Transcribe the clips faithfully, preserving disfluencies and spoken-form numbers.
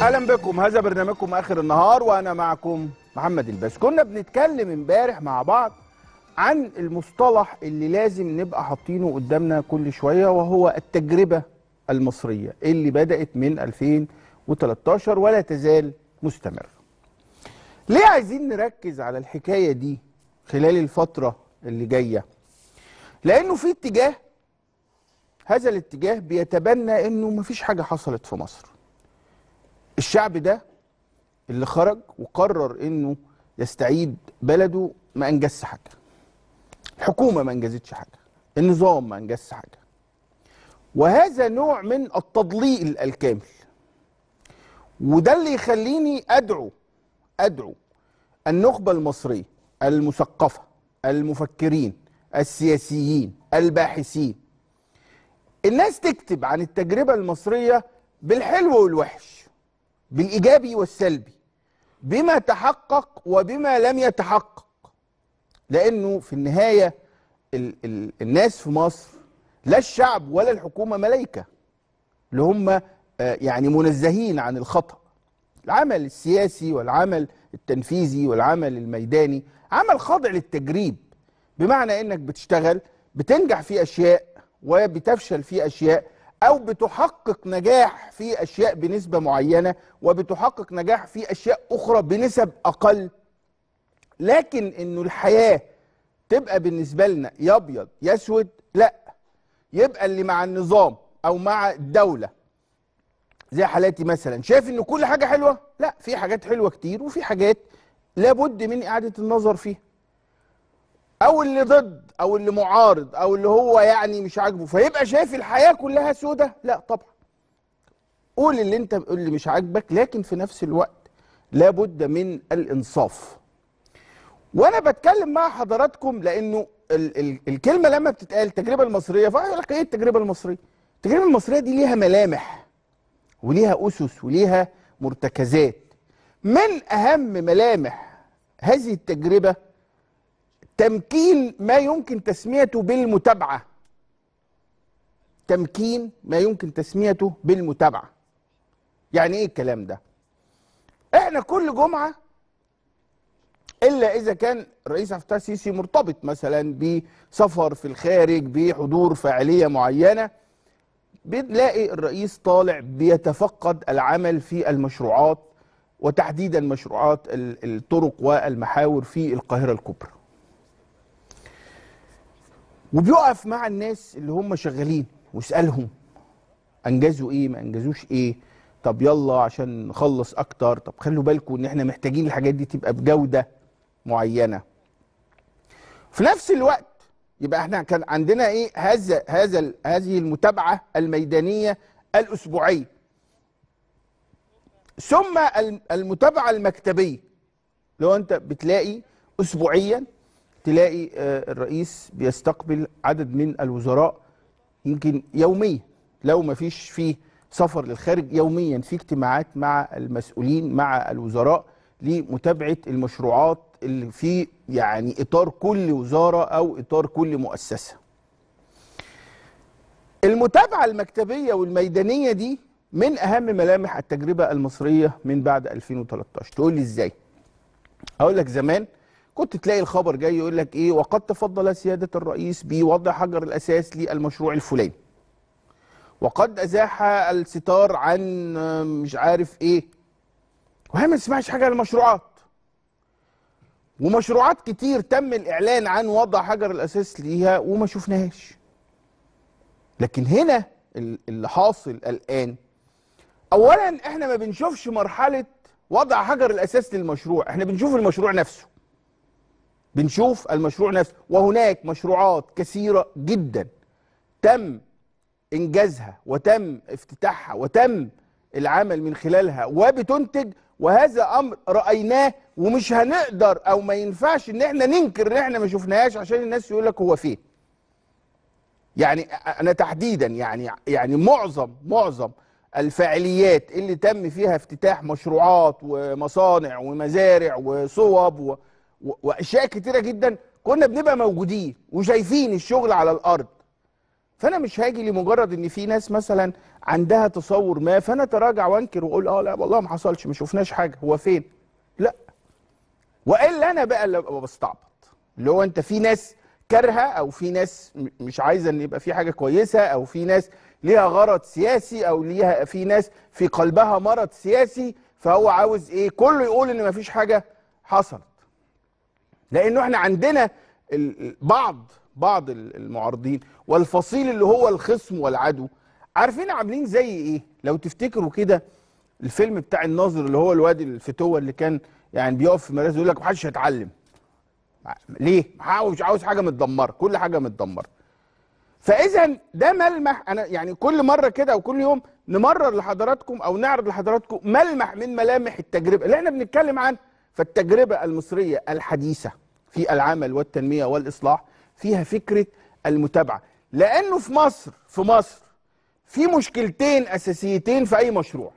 اهلا بكم. هذا برنامجكم اخر النهار وانا معكم محمد الباز. كنا بنتكلم امبارح مع بعض عن المصطلح اللي لازم نبقى حاطينه قدامنا كل شويه، وهو التجربه المصريه اللي بدات من ألفين وتلتاشر ولا تزال مستمره. ليه عايزين نركز على الحكايه دي خلال الفتره اللي جايه؟ لانه في اتجاه، هذا الاتجاه بيتبنى انه مفيش حاجه حصلت في مصر. الشعب ده اللي خرج وقرر انه يستعيد بلده ما انجزش حاجه، الحكومه ما انجزتش حاجه، النظام ما انجزش حاجه، وهذا نوع من التضليل الكامل. وده اللي يخليني ادعو ادعو النخبه المصريه المثقفه، المفكرين، السياسيين، الباحثين، الناس تكتب عن التجربه المصريه بالحلو والوحش، بالايجابي والسلبي، بما تحقق وبما لم يتحقق. لانه في النهايه ال ال الناس في مصر، لا الشعب ولا الحكومه ملايكه اللي هم آه يعني منزهين عن الخطا. العمل السياسي والعمل التنفيذي والعمل الميداني عمل خاضع للتجريب، بمعنى انك بتشتغل بتنجح في اشياء وبتفشل في اشياء، او بتحقق نجاح في اشياء بنسبه معينه وبتحقق نجاح في اشياء اخرى بنسب اقل. لكن انه الحياه تبقى بالنسبه لنا يا ابيض يا اسود، لا. يبقى اللي مع النظام او مع الدوله زي حالاتي مثلا شايف ان كل حاجه حلوه، لا، في حاجات حلوه كتير وفي حاجات لابد من اعاده النظر فيها. او اللي ضد او اللي معارض او اللي هو يعني مش عاجبه فيبقى شايف الحياه كلها سودة، لا طبعا. قول اللي انت اللي مش عاجبك، لكن في نفس الوقت لابد من الانصاف. وانا بتكلم مع حضراتكم لانه ال ال الكلمه لما بتتقال التجربه المصريه فيقول لك ايه التجربه المصريه؟ التجربه المصريه دي ليها ملامح وليها اسس وليها مرتكزات. من اهم ملامح هذه التجربه تمكين ما يمكن تسميته بالمتابعه. تمكين ما يمكن تسميته بالمتابعه. يعني ايه الكلام ده؟ احنا كل جمعه، الا اذا كان الرئيس عبد الفتاح السيسي مرتبط مثلا بسفر في الخارج بحضور فاعليه معينه، بنلاقي الرئيس طالع بيتفقد العمل في المشروعات، وتحديدا مشروعات الطرق والمحاور في القاهره الكبرى. وبيقف مع الناس اللي هم شغالين ويسالهم انجزوا ايه، ما انجزوش ايه، طب يلا عشان نخلص اكتر، طب خلوا بالكم ان احنا محتاجين الحاجات دي تبقى بجوده معينه. في نفس الوقت يبقى احنا كان عندنا ايه؟ هذا هذا هذه المتابعه الميدانيه الاسبوعيه، ثم المتابعه المكتبيه. لو انت بتلاقي اسبوعيا تلاقي الرئيس بيستقبل عدد من الوزراء، يمكن يوميا لو ما فيش فيه سفر للخارج، يوميا في اجتماعات مع المسؤولين مع الوزراء لمتابعه المشروعات اللي في يعني اطار كل وزاره او اطار كل مؤسسه. المتابعه المكتبيه والميدانيه دي من اهم ملامح التجربه المصريه من بعد ألفين وتلتاشر. تقول لي ازاي؟ اقول لك زمان كنت تلاقي الخبر جاي يقول لك ايه؟ وقد تفضل سياده الرئيس بوضع حجر الاساس للمشروع الفلاني، وقد ازاح الستار عن مش عارف ايه، وهي ما تسمعش حاجه عن المشروعات. ومشروعات كتير تم الاعلان عن وضع حجر الاساس ليها وما شفناهاش. لكن هنا اللي حاصل الان، اولا احنا ما بنشوفش مرحله وضع حجر الاساس للمشروع، احنا بنشوف المشروع نفسه. بنشوف المشروع نفسه، وهناك مشروعات كثيره جدا تم انجازها وتم افتتاحها وتم العمل من خلالها وبتنتج، وهذا امر رايناه ومش هنقدر او ما ينفعش ان احنا ننكر ان احنا ما شفناهاش عشان الناس يقول لك هو فين. يعني انا تحديدا يعني يعني معظم معظم الفاعليات اللي تم فيها افتتاح مشروعات ومصانع ومزارع وصوب و... و... واشياء كتيره جدا كنا بنبقى موجودين وشايفين الشغل على الارض. فانا مش هاجي لمجرد ان في ناس مثلا عندها تصور ما فانا اتراجع وانكر واقول اه لا والله ما حصلش، ما شفناش حاجه، هو فين؟ لا. والا انا بقى اللي ابقى بستعبط، اللي هو انت في ناس كارهه او في ناس مش عايزه ان يبقى في حاجه كويسه، او في ناس ليها غرض سياسي، او ليها في ناس في قلبها مرض سياسي، فهو عاوز ايه؟ كله يقول ان مفيش حاجه حصلت. لانه احنا عندنا بعض بعض المعارضين والفصيل اللي هو الخصم والعدو عارفين عاملين زي ايه؟ لو تفتكروا كده الفيلم بتاع الناظر اللي هو الواد الفتوه اللي كان يعني بيقف في مدرسه يقول لك محدش هيتعلم. ليه؟ مش عاوز حاجه متدمره، كل حاجه متدمره. فاذا ده ملمح، انا يعني كل مره كده او كل يوم نمرر لحضراتكم او نعرض لحضراتكم ملمح من ملامح التجربه اللي احنا بنتكلم عنها. فالتجربه المصريه الحديثه في العمل والتنميه والاصلاح فيها فكره المتابعه، لانه في مصر في مصر في مشكلتين اساسيتين في اي مشروع: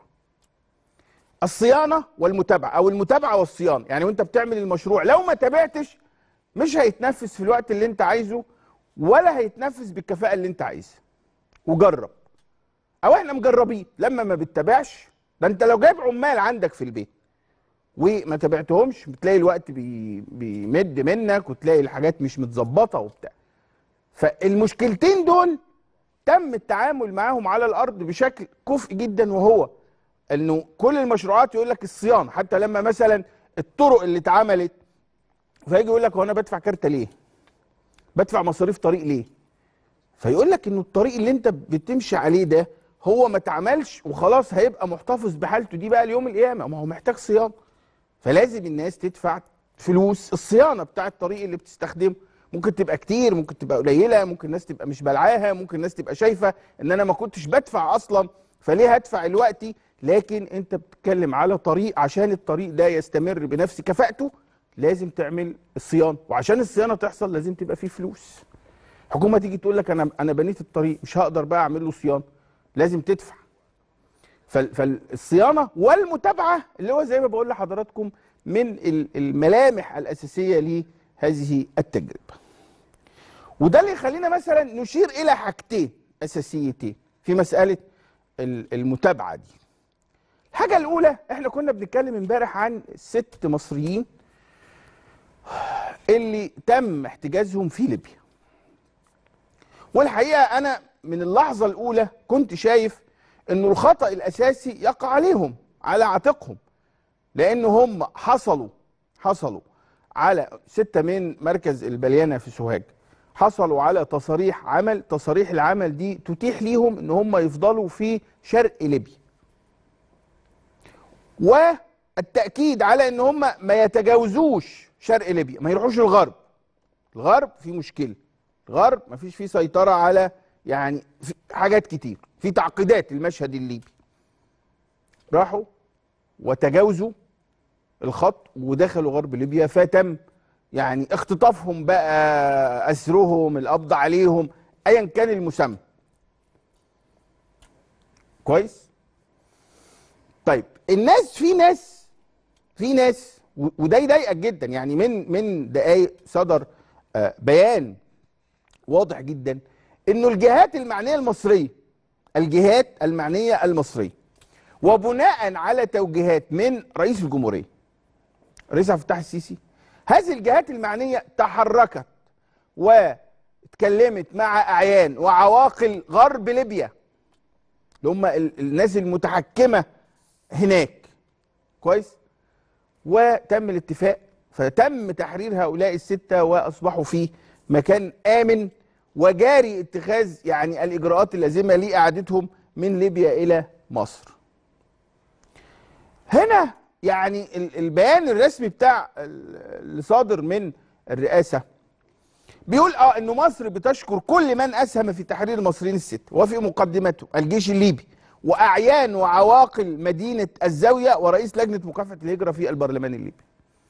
الصيانه والمتابعه، او المتابعه والصيانه. يعني وانت بتعمل المشروع لو ما تابعتش مش هيتنفذ في الوقت اللي انت عايزه، ولا هيتنفذ بالكفاءه اللي انت عايزها. وجرب، او احنا مجربين لما ما بتتابعش. ده انت لو جايب عمال عندك في البيت وما تابعتهمش بتلاقي الوقت بي بيمد منك، وتلاقي الحاجات مش متظبطه وبتاع. فالمشكلتين دول تم التعامل معاهم على الارض بشكل كفء جدا، وهو انه كل المشروعات يقول لك الصيانه. حتى لما مثلا الطرق اللي اتعملت فيجي يقول لك هو انا بدفع كارته ليه؟ بدفع مصاريف طريق ليه؟ فيقول لك انه الطريق اللي انت بتمشي عليه ده هو ما اتعملش وخلاص هيبقى محتفظ بحالته دي بقى ليوم القيامه، ما هو محتاج صيانه. فلازم الناس تدفع فلوس الصيانه بتاع الطريق اللي بتستخدمه. ممكن تبقى كتير، ممكن تبقى قليله، ممكن الناس تبقى مش بلعاها، ممكن الناس تبقى شايفه ان انا ما كنتش بدفع اصلا فليه هدفع دلوقتي. لكن انت بتتكلم على طريق، عشان الطريق ده يستمر بنفس كفاءته لازم تعمل الصيانه، وعشان الصيانه تحصل لازم تبقى فيه فلوس. الحكومه تيجي تقول لك انا انا بنيت الطريق مش هقدر بقى اعمل له صيانه، لازم تدفع. فالصيانه والمتابعه اللي هو زي ما بقول لحضراتكم من الملامح الاساسيه لهذه التجربه. وده اللي يخلينا مثلا نشير الى حاجتين اساسيتين في مساله المتابعه دي. الحاجه الاولى، احنا كنا بنتكلم امبارح عن ست مصريين اللي تم احتجازهم في ليبيا. والحقيقه انا من اللحظه الاولى كنت شايف انه الخطأ الاساسي يقع عليهم، على عاتقهم، لان هم حصلوا حصلوا على ستة من مركز البليانه في سوهاج، حصلوا على تصاريح عمل. تصاريح العمل دي تتيح ليهم ان هم يفضلوا في شرق ليبيا، والتأكيد على ان هم ما يتجاوزوش شرق ليبيا، ما يروحوش الغرب. الغرب في مشكله، الغرب ما فيش فيه سيطره على يعني في حاجات كتير، في تعقيدات المشهد الليبي. راحوا وتجاوزوا الخط ودخلوا غرب ليبيا، فتم يعني اختطافهم بقى، اسرهم، القبض عليهم، ايا كان المسمى. كويس؟ طيب الناس، في ناس في ناس وده يضايقك جدا. يعني من من دقايق صدر بيان واضح جدا انه الجهات المعنيه المصريه الجهات المعنيه المصريه وبناء على توجيهات من رئيس الجمهوريه الرئيس عبد الفتاح السيسي، هذه الجهات المعنيه تحركت واتكلمت مع اعيان وعواقل غرب ليبيا اللي هم الناس المتحكمه هناك. كويس؟ وتم الاتفاق، فتم تحرير هؤلاء السته واصبحوا في مكان امن، وجاري اتخاذ يعني الاجراءات اللازمه لاعادتهم من ليبيا الى مصر. هنا يعني البيان الرسمي بتاع اللي صادر من الرئاسه بيقول اه انه مصر بتشكر كل من اسهم في تحرير المصريين السته، وفي مقدمته الجيش الليبي واعيان وعواقل مدينه الزاويه ورئيس لجنه مكافحه الهجره في البرلمان الليبي.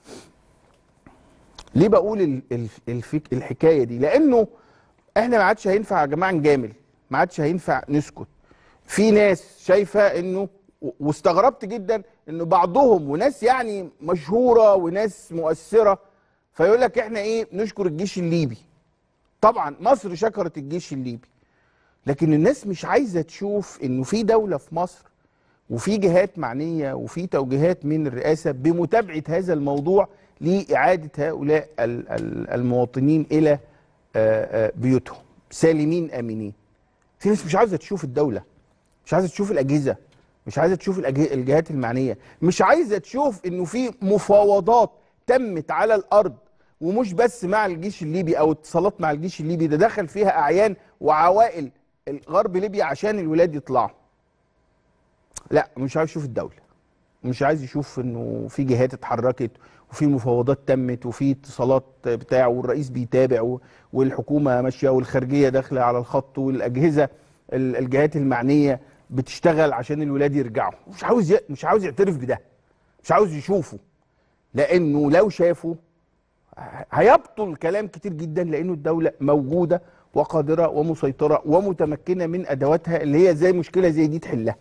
ليه بقول الحكايه دي؟ لانه احنا ما عادش هينفع يا جماعه نجامل، ما عادش هينفع نسكت. في ناس شايفه انه، واستغربت جدا انه بعضهم وناس يعني مشهوره وناس مؤثره فيقول لك احنا ايه نشكر الجيش الليبي. طبعا مصر شكرت الجيش الليبي، لكن الناس مش عايزه تشوف انه في دوله في مصر وفي جهات معنيه وفي توجيهات من الرئاسه بمتابعه هذا الموضوع لاعاده هؤلاء المواطنين الى بيوتهم سالمين امنين. في ناس مش عايزه تشوف الدوله، مش عايزه تشوف الاجهزه، مش عايزه تشوف الجهات المعنيه، مش عايزه تشوف انه في مفاوضات تمت على الارض، ومش بس مع الجيش الليبي او اتصالات مع الجيش الليبي، ده دخل فيها اعيان وعوائل غرب ليبيا عشان الولاد يطلعوا. لا، مش عايز يشوف الدوله، مش عايز يشوف انه في جهات اتحركت وفي مفاوضات تمت وفي اتصالات بتاع والرئيس بيتابع والحكومه ماشيه والخارجيه داخله على الخط والاجهزه الجهات المعنيه بتشتغل عشان الولاد يرجعوا. مش عاوز ي... مش عاوز يعترف بده، مش عاوز يشوفه، لانه لو شافه هيبطل كلام كتير جدا، لانه الدوله موجوده وقادره ومسيطره ومتمكنه من ادواتها اللي هي زي مشكله زي دي تحلها.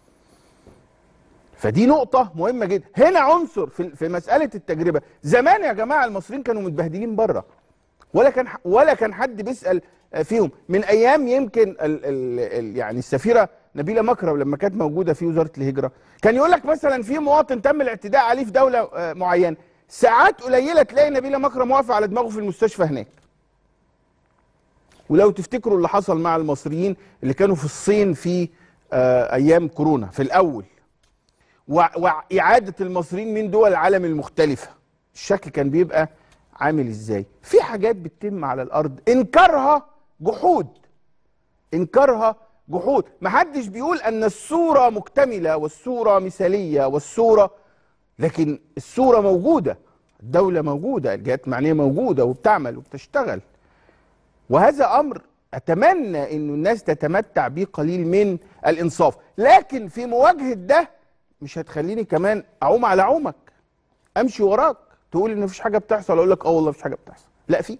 فدي نقطة مهمة جدا. هنا عنصر في في مسألة التجربة. زمان يا جماعة المصريين كانوا متبهدلين بره، ولا كان ولا كان حد بيسأل فيهم. من أيام يمكن ال ال ال يعني السفيرة نبيلة مكرم لما كانت موجودة في وزارة الهجرة، كان يقول لك مثلا في مواطن تم الاعتداء عليه في دولة معينة، ساعات قليلة تلاقي نبيلة مكرم واقفة على دماغه في المستشفى هناك. ولو تفتكروا اللي حصل مع المصريين اللي كانوا في الصين في أيام كورونا في الأول، وإعادة المصريين من دول العالم المختلفة، الشكل كان بيبقى عامل ازاي؟ في حاجات بتتم على الأرض إنكارها جحود، إنكارها جحود. محدش بيقول أن الصورة مكتملة والصورة مثالية والصورة، لكن الصورة موجودة، الدولة موجودة، الجهات المعنية موجودة وبتعمل وبتشتغل. وهذا أمر أتمنى إنه الناس تتمتع به قليل من الإنصاف، لكن في مواجهة ده مش هتخليني كمان اعوم على عومك، امشي وراك تقول ان مفيش حاجه بتحصل، اقول لك اه والله مفيش حاجه بتحصل. لا، في.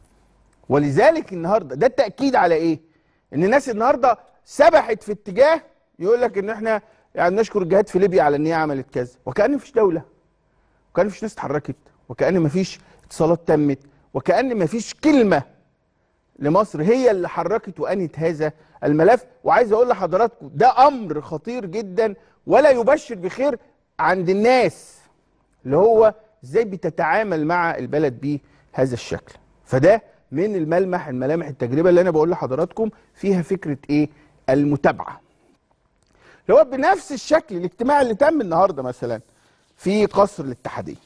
ولذلك النهارده ده التاكيد على ايه؟ ان الناس النهارده سبحت في اتجاه يقول لك ان احنا يعني نشكر الجهات في ليبيا على ان هي عملت كذا، وكأن مفيش دوله، وكأن مفيش ناس اتحركت، وكأن مفيش اتصالات تمت، وكأن مفيش كلمه لمصر هي اللي حركت وانهت هذا الملف. وعايز اقول لحضراتكم ده امر خطير جدا ولا يبشر بخير عند الناس، اللي هو ازاي بتتعامل مع البلد بهذا الشكل. فده من الملمح الملامح التجربه اللي انا بقول لحضراتكم فيها فكره ايه؟ المتابعه. اللي هو بنفس الشكل الاجتماع اللي تم النهارده مثلا في قصر الاتحاديه.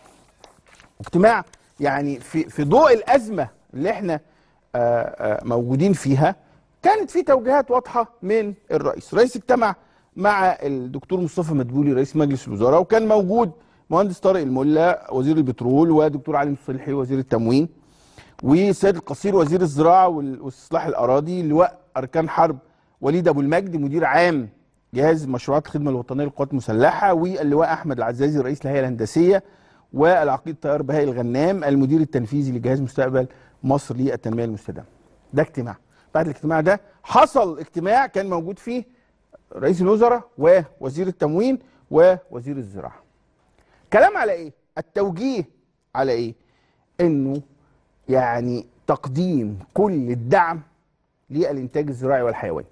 اجتماع يعني في في ضوء الازمه اللي احنا آآ آآ موجودين فيها، كانت في توجيهات واضحه من الرئيس. الرئيس اجتمع مع الدكتور مصطفى مدبولي رئيس مجلس الوزراء، وكان موجود مهندس طارق الملا وزير البترول، ودكتور علي مصلحي وزير التموين، وسيد القصير وزير الزراعه واستصلاح الاراضي، اللواء اركان حرب وليد ابو المجد مدير عام جهاز مشروعات الخدمه الوطنيه للقوات المسلحه، واللواء احمد العزازي رئيس الهيئه الهندسيه، والعقيد طيار بهاء الغنام المدير التنفيذي لجهاز مستقبل مصر للتنميه المستدامه. ده اجتماع. بعد الاجتماع ده حصل اجتماع كان موجود فيه رئيس الوزراء ووزير التموين ووزير الزراعه. كلام على ايه؟ التوجيه على ايه؟ انه يعني تقديم كل الدعم للانتاج الزراعي والحيواني.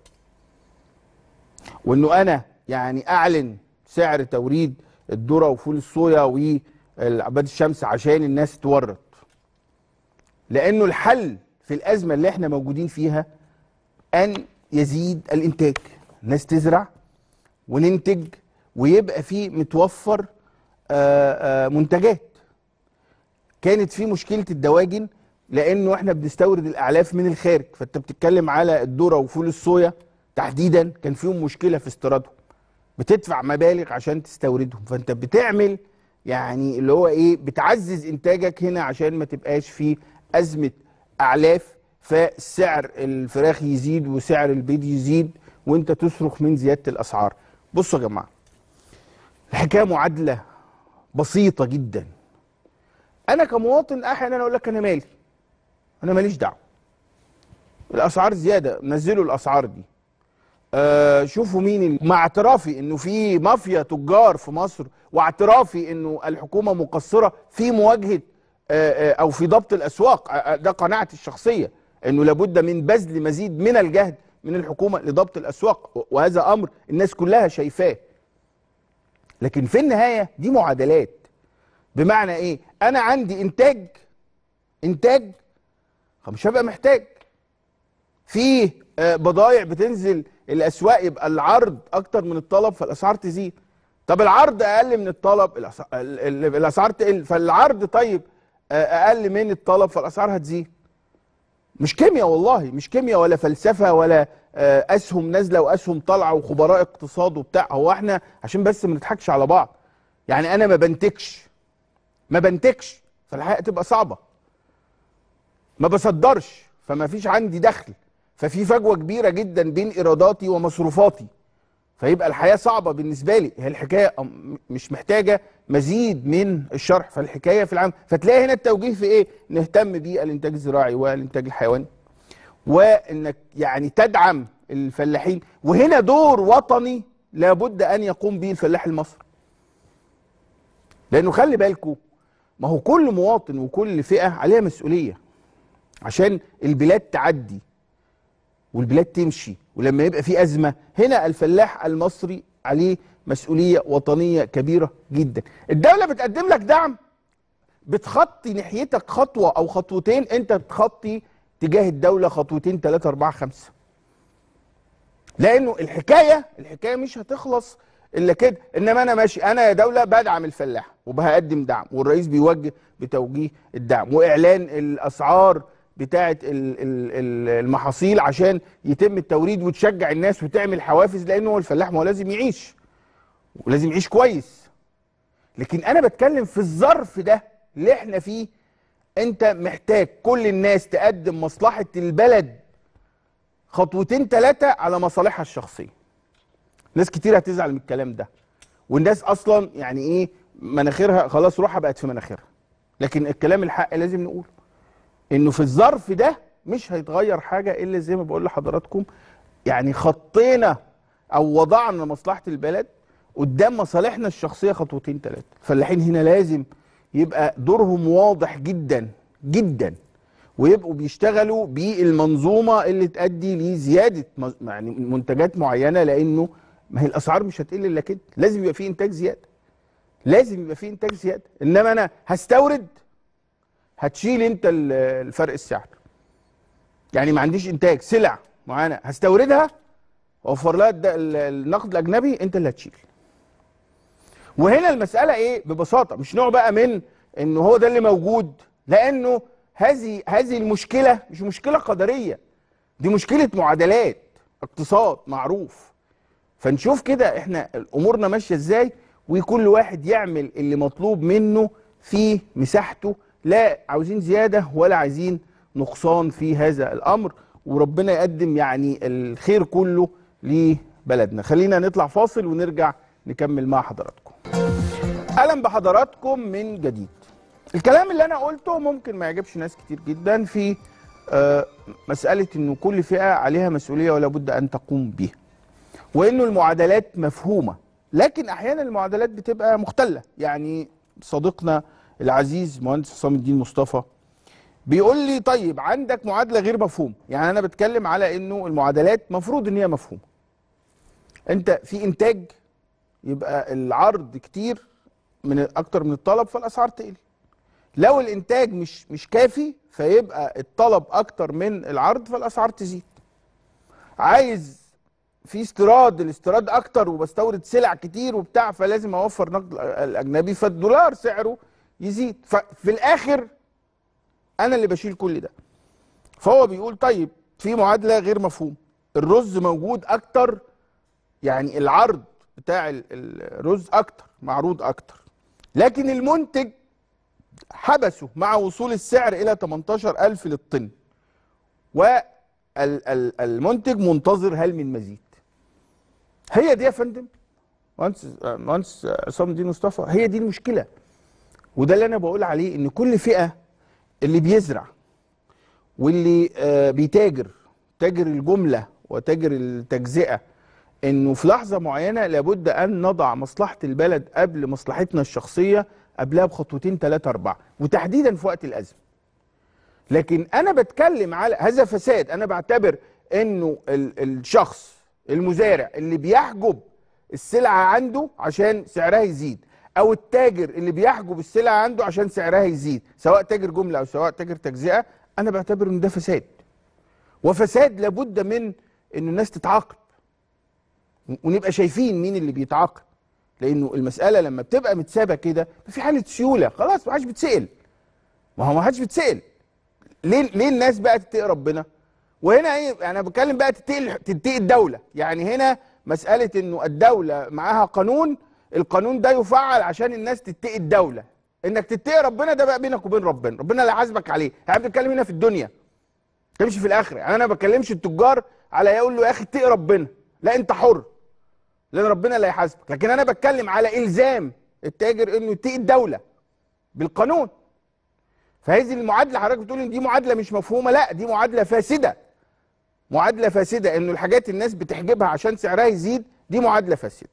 وانه انا يعني اعلن سعر توريد الذره وفول الصويا والعباد الشمس عشان الناس تورط. لانه الحل في الازمه اللي احنا موجودين فيها ان يزيد الانتاج، الناس تزرع وننتج ويبقى في متوفر آآ آآ منتجات. كانت في مشكله الدواجن لانه احنا بنستورد الاعلاف من الخارج، فانت بتتكلم على الذره وفول الصويا تحديدا كان فيهم مشكله في استيرادهم، بتدفع مبالغ عشان تستوردهم، فانت بتعمل يعني اللي هو ايه، بتعزز انتاجك هنا عشان ما تبقاش في ازمه اعلاف، فسعر الفراخ يزيد وسعر البيض يزيد وانت تصرخ من زياده الاسعار. بصوا يا جماعه، الحكايه معادله بسيطه جدا. انا كمواطن احيانا اقول لك انا مالي، انا ماليش دعوه، الاسعار زياده، نزلوا الاسعار دي. آه شوفوا مين اللي... مع اعترافي انه في مافيا تجار في مصر، واعترافي انه الحكومه مقصره في مواجهه آه آه او في ضبط الاسواق، آه ده قناعتي الشخصيه، انه لابد من بذل مزيد من الجهد من الحكومه لضبط الاسواق، وهذا امر الناس كلها شايفاه. لكن في النهايه دي معادلات. بمعنى ايه؟ انا عندي انتاج انتاج مش هبقى محتاج في بضائع بتنزل الاسواق، يبقى العرض اكتر من الطلب فالاسعار تزيد. طب العرض اقل من الطلب الاسعار تقل، فالعرض طيب اقل من الطلب فالاسعار هتزيد. مش كيمياء والله، مش كيمياء ولا فلسفه ولا اسهم نازله واسهم طالعه وخبراء اقتصاد وبتاع. هو احنا عشان بس ما نضحكش على بعض، يعني انا ما بنتجش ما بنتجش فالحقيقه تبقى صعبه، ما بصدرش فما فيش عندي دخل، ففي فجوه كبيره جدا بين ايراداتي ومصروفاتي، فيبقى الحياه صعبه بالنسبه لي. هي الحكايه مش محتاجه مزيد من الشرح، فالحكايه في العام. فتلاقي هنا التوجيه في ايه؟ نهتم بالانتاج الزراعي والانتاج الحيواني، وانك يعني تدعم الفلاحين. وهنا دور وطني لابد ان يقوم به الفلاح المصري، لانه خلي بالكم، ما هو كل مواطن وكل فئه عليها مسؤوليه عشان البلاد تعدي والبلاد تمشي. ولما يبقى في أزمة، هنا الفلاح المصري عليه مسؤولية وطنية كبيرة جدا. الدولة بتقدم لك دعم، بتخطي ناحيتك خطوة أو خطوتين، أنت بتخطي تجاه الدولة خطوتين ثلاثة أربعة خمسة. لأنه الحكاية الحكاية مش هتخلص إلا كده. إنما أنا ماشي، أنا يا دولة بدعم الفلاح وبقدم دعم، والرئيس بيوجه بتوجيه الدعم وإعلان الأسعار بتاعه المحاصيل عشان يتم التوريد وتشجع الناس وتعمل حوافز، لانه هو الفلاح ما هو لازم يعيش ولازم يعيش كويس. لكن انا بتكلم في الظرف ده اللي احنا فيه، انت محتاج كل الناس تقدم مصلحه البلد خطوتين ثلاثه على مصالحها الشخصيه. ناس كتير هتزعل من الكلام ده، والناس اصلا يعني ايه مناخيرها خلاص روحها بقت في مناخيرها، لكن الكلام الحق لازم نقوله، انه في الظرف ده مش هيتغير حاجه الا زي ما بقول لحضراتكم، يعني خطينا او وضعنا مصلحه البلد قدام مصالحنا الشخصيه خطوتين ثلاثه. الفلاحين هنا لازم يبقى دورهم واضح جدا جدا، ويبقوا بيشتغلوا بالمنظومه اللي تؤدي لزياده يعني منتجات معينه، لانه ما هي الاسعار مش هتقل الا كده، لازم يبقى في انتاج زياده، لازم يبقى في انتاج زياده. انما انا هستورد، هتشيل انت الفرق السعر. يعني ما عنديش انتاج سلع معينه هستوردها واوفر لها النقد الاجنبي، انت اللي هتشيل. وهنا المساله ايه ببساطه؟ مش نوع بقى من انه هو ده اللي موجود، لانه هذه هذه المشكله مش مشكله قدريه، دي مشكله معادلات اقتصاد معروف. فنشوف كده احنا امورنا ماشيه ازاي، وكل واحد يعمل اللي مطلوب منه في مساحته، لا عاوزين زياده ولا عايزين نقصان في هذا الامر، وربنا يقدم يعني الخير كله لبلدنا. خلينا نطلع فاصل ونرجع نكمل مع حضراتكم. اهلا بحضراتكم من جديد. الكلام اللي انا قلته ممكن ما يعجبش ناس كتير جدا في مساله انه كل فئه عليها مسؤوليه ولا بد ان تقوم بها، وانه المعادلات مفهومه، لكن احيانا المعادلات بتبقى مختله. يعني صديقنا العزيز مهندس حسام الدين مصطفى بيقول لي طيب عندك معادله غير مفهوم. يعني انا بتكلم على انه المعادلات مفروض ان هي مفهومه. انت في انتاج، يبقى العرض كتير من اكتر من الطلب فالاسعار تقل. لو الانتاج مش مش كافي فيبقى الطلب اكتر من العرض فالاسعار تزيد. عايز في استيراد، الاستيراد اكتر وبستورد سلع كتير وبتاع، فلازم اوفر نقد الاجنبي فالدولار سعره يزيد. ففي الاخر انا اللي بشيل كل ده. فهو بيقول طيب في معادله غير مفهوم، الرز موجود اكتر، يعني العرض بتاع الرز اكتر، معروض اكتر، لكن المنتج حبسه مع وصول السعر الى تمنتاشر ألف للطن، والمنتج منتظر هل من مزيد. هي دي يا فندم مهندس مهندس عصام الدين مصطفى، هي دي المشكله. وده اللي انا بقول عليه، ان كل فئه، اللي بيزرع واللي آه بيتاجر، تاجر الجمله وتاجر التجزئه، انه في لحظه معينه لابد ان نضع مصلحه البلد قبل مصلحتنا الشخصيه، قبلها بخطوتين ثلاثه اربعه، وتحديدا في وقت الازمه. لكن انا بتكلم على هذا فساد. انا بعتبر انه الشخص المزارع اللي بيحجب السلعه عنده عشان سعرها يزيد، او التاجر اللي بيحجب السلعه عنده عشان سعرها يزيد، سواء تاجر جمله او سواء تاجر تجزئه، انا بعتبر ان ده فساد. وفساد لابد من ان الناس تتعاقب ونبقى شايفين مين اللي بيتعاقب، لانه المساله لما بتبقى متسابه كده في حاله سيوله خلاص ما حدش بيتسال. ما هو ما حدش بيتسال. ليه ليه الناس بقى تتقي ربنا؟ وهنا ايه، انا بتكلم بقى تتقي تتقي الدوله، يعني هنا مساله انه الدوله معاها قانون، القانون ده يفعل عشان الناس تتقي الدوله. انك تتقي ربنا ده بقى بينك وبين ربنا، ربنا اللي هيحاسبك عليه. احنا بنتكلم هنا في الدنيا، ما تمشي في الاخره. يعني انا ما بكلمش التجار على يقول له يا اخي اتقي ربنا، لا انت حر لان ربنا اللي هيحاسبك. لكن انا بتكلم على الزام التاجر انه يتقي الدوله بالقانون. فهذه المعادله حضرتك بتقول ان دي معادله مش مفهومه، لا دي معادله فاسده. معادله فاسده انه الحاجات الناس بتحجبها عشان سعرها يزيد، دي معادله فاسده.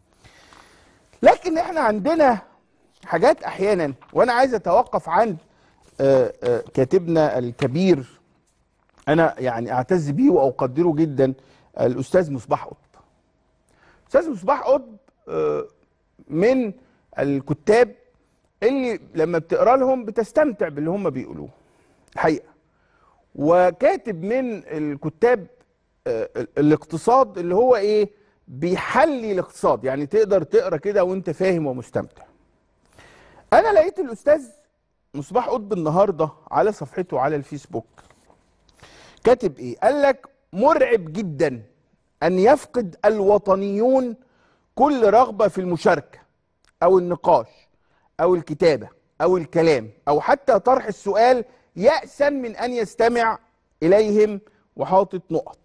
لكن احنا عندنا حاجات احيانا، وانا عايز اتوقف عن كاتبنا الكبير، انا يعني اعتز بيه واقدره جدا، الاستاذ مصباح قطب. الاستاذ مصباح قطب من الكتاب اللي لما بتقرا لهم بتستمتع باللي هم بيقولوه الحقيقه. وكاتب من الكتاب الاقتصاد اللي هو ايه، بيحلي الاقتصاد، يعني تقدر تقرا كده وانت فاهم ومستمتع. انا لقيت الاستاذ مصباح قطب النهارده على صفحته على الفيسبوك كاتب ايه؟ قال لك مرعب جدا ان يفقد الوطنيون كل رغبه في المشاركه او النقاش او الكتابه او الكلام او حتى طرح السؤال، يأسا من ان يستمع اليهم، وحاطط نقط.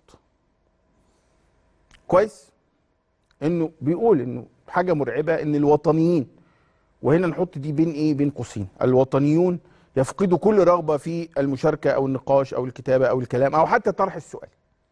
كويس؟ انه بيقول انه حاجه مرعبه ان الوطنيين، وهنا نحط دي بين ايه؟ بين قوسين، الوطنيون يفقدوا كل رغبه في المشاركه او النقاش او الكتابه او الكلام او حتى طرح السؤال.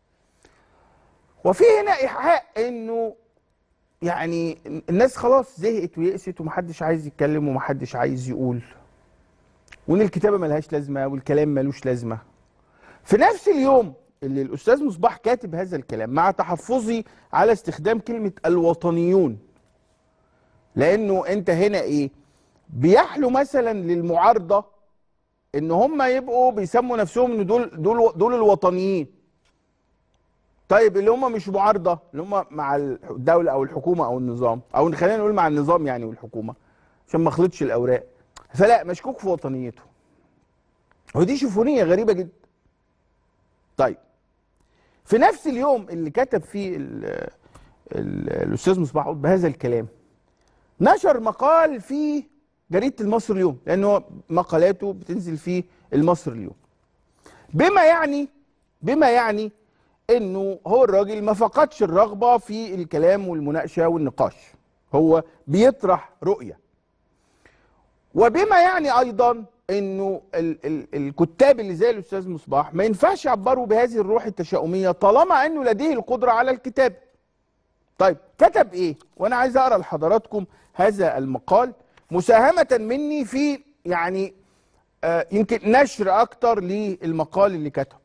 وفي هنا ايحاء انه يعني الناس خلاص زهقت ويأست ومحدش عايز يتكلم ومحدش عايز يقول، وان الكتابه ملهاش لازمه والكلام ملوش لازمه. في نفس اليوم اللي الاستاذ مصباح كاتب هذا الكلام، مع تحفظي على استخدام كلمه الوطنيون، لانه انت هنا ايه، بيحلو مثلا للمعارضه ان هم يبقوا بيسموا نفسهم ان دول دول دول الوطنيين. طيب اللي هم مش معارضه، اللي هم مع الدوله او الحكومه او النظام، او خلينا نقول مع النظام يعني والحكومه عشان ما اخلطش الاوراق، فلا مشكوك في وطنيته. ودي شوفونيه غريبه جدا. طيب في نفس اليوم اللي كتب فيه ال ال الاستاذ مصباح قطب بهذا الكلام، نشر مقال في جريده المصري اليوم، لانه مقالاته بتنزل في المصري اليوم، بما يعني بما يعني انه هو الراجل ما فقدش الرغبه في الكلام والمناقشه والنقاش، هو بيطرح رؤيه. وبما يعني ايضا انه ال ال الكتاب اللي زي الاستاذ مصباح ما ينفعش يعبروا بهذه الروح التشاؤميه طالما انه لديه القدره على الكتابه. طيب كتب ايه؟ وانا عايز اقرا لحضراتكم هذا المقال مساهمه مني في يعني آه يمكن نشر اكتر للمقال اللي كتبه.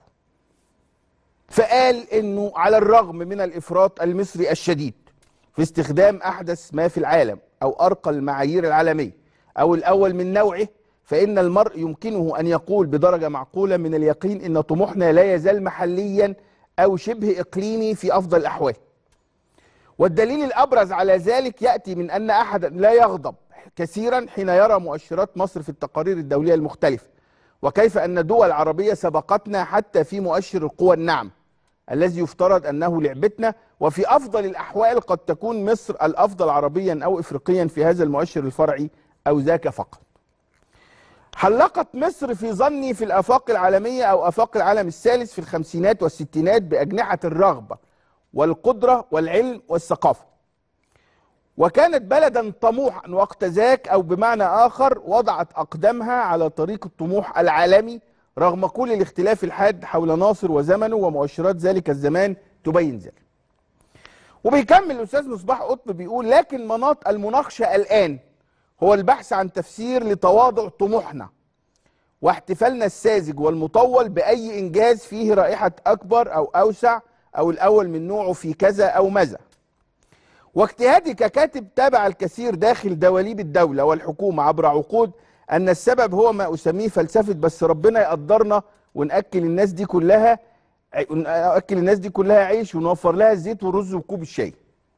فقال انه على الرغم من الافراط المصري الشديد في استخدام احدث ما في العالم او ارقى المعايير العالميه او الاول من نوعه، فان المرء يمكنه ان يقول بدرجه معقوله من اليقين ان طموحنا لا يزال محليا او شبه اقليمي في افضل الاحوال. والدليل الابرز على ذلك ياتي من ان احدا لا يغضب كثيرا حين يرى مؤشرات مصر في التقارير الدوليه المختلفه، وكيف ان دول عربيه سبقتنا حتى في مؤشر القوى الناعمه الذي يفترض انه لعبتنا، وفي افضل الاحوال قد تكون مصر الافضل عربيا او افريقيا في هذا المؤشر الفرعي او ذاك فقط. حلقت مصر في ظني في الافاق العالميه او افاق العالم الثالث في الخمسينات والستينات باجنحه الرغبه والقدره والعلم والثقافه، وكانت بلدا طموحا وقت ذاك، او بمعنى اخر وضعت اقدامها على طريق الطموح العالمي رغم كل الاختلاف الحاد حول ناصر وزمنه، ومؤشرات ذلك الزمان تبين ذلك. وبيكمل الاستاذ مصباح قطب بيقول: لكن مناط المناقشه الان هو البحث عن تفسير لتواضع طموحنا واحتفالنا الساذج والمطول بأي إنجاز فيه رائحة أكبر أو أوسع أو الأول من نوعه في كذا أو ماذا. واجتهادي ككاتب تابع الكثير داخل دواليب الدولة والحكومة عبر عقود أن السبب هو ما أسميه فلسفة بس ربنا يقدرنا ونأكل الناس دي كلها نأكل الناس دي كلها عيش ونوفر لها الزيت والرز وكوب الشاي.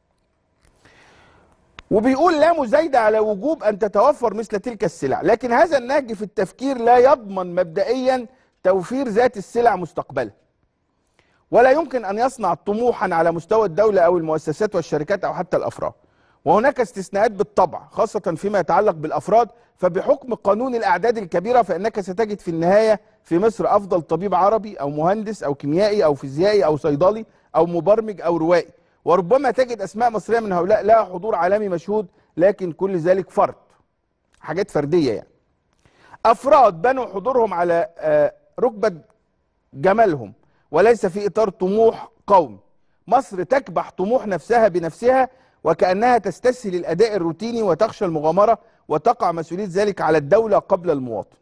وبيقول لا مزايدة على وجوب أن تتوفر مثل تلك السلع، لكن هذا النهج في التفكير لا يضمن مبدئيا توفير ذات السلع مستقبلا، ولا يمكن أن يصنع طموحا على مستوى الدولة أو المؤسسات والشركات أو حتى الأفراد. وهناك استثناءات بالطبع خاصة فيما يتعلق بالأفراد، فبحكم قانون الأعداد الكبيرة فإنك ستجد في النهاية في مصر أفضل طبيب عربي أو مهندس أو كيميائي أو فيزيائي أو صيدلي أو مبرمج أو روائي، وربما تجد أسماء مصرية من هؤلاء لها حضور عالمي مشهود، لكن كل ذلك فرد، حاجات فردية يعني. أفراد بنوا حضورهم على ركبة جمالهم وليس في إطار طموح قومي. مصر تكبح طموح نفسها بنفسها وكأنها تستسهل الأداء الروتيني وتخشى المغامرة، وتقع مسؤولية ذلك على الدولة قبل المواطن.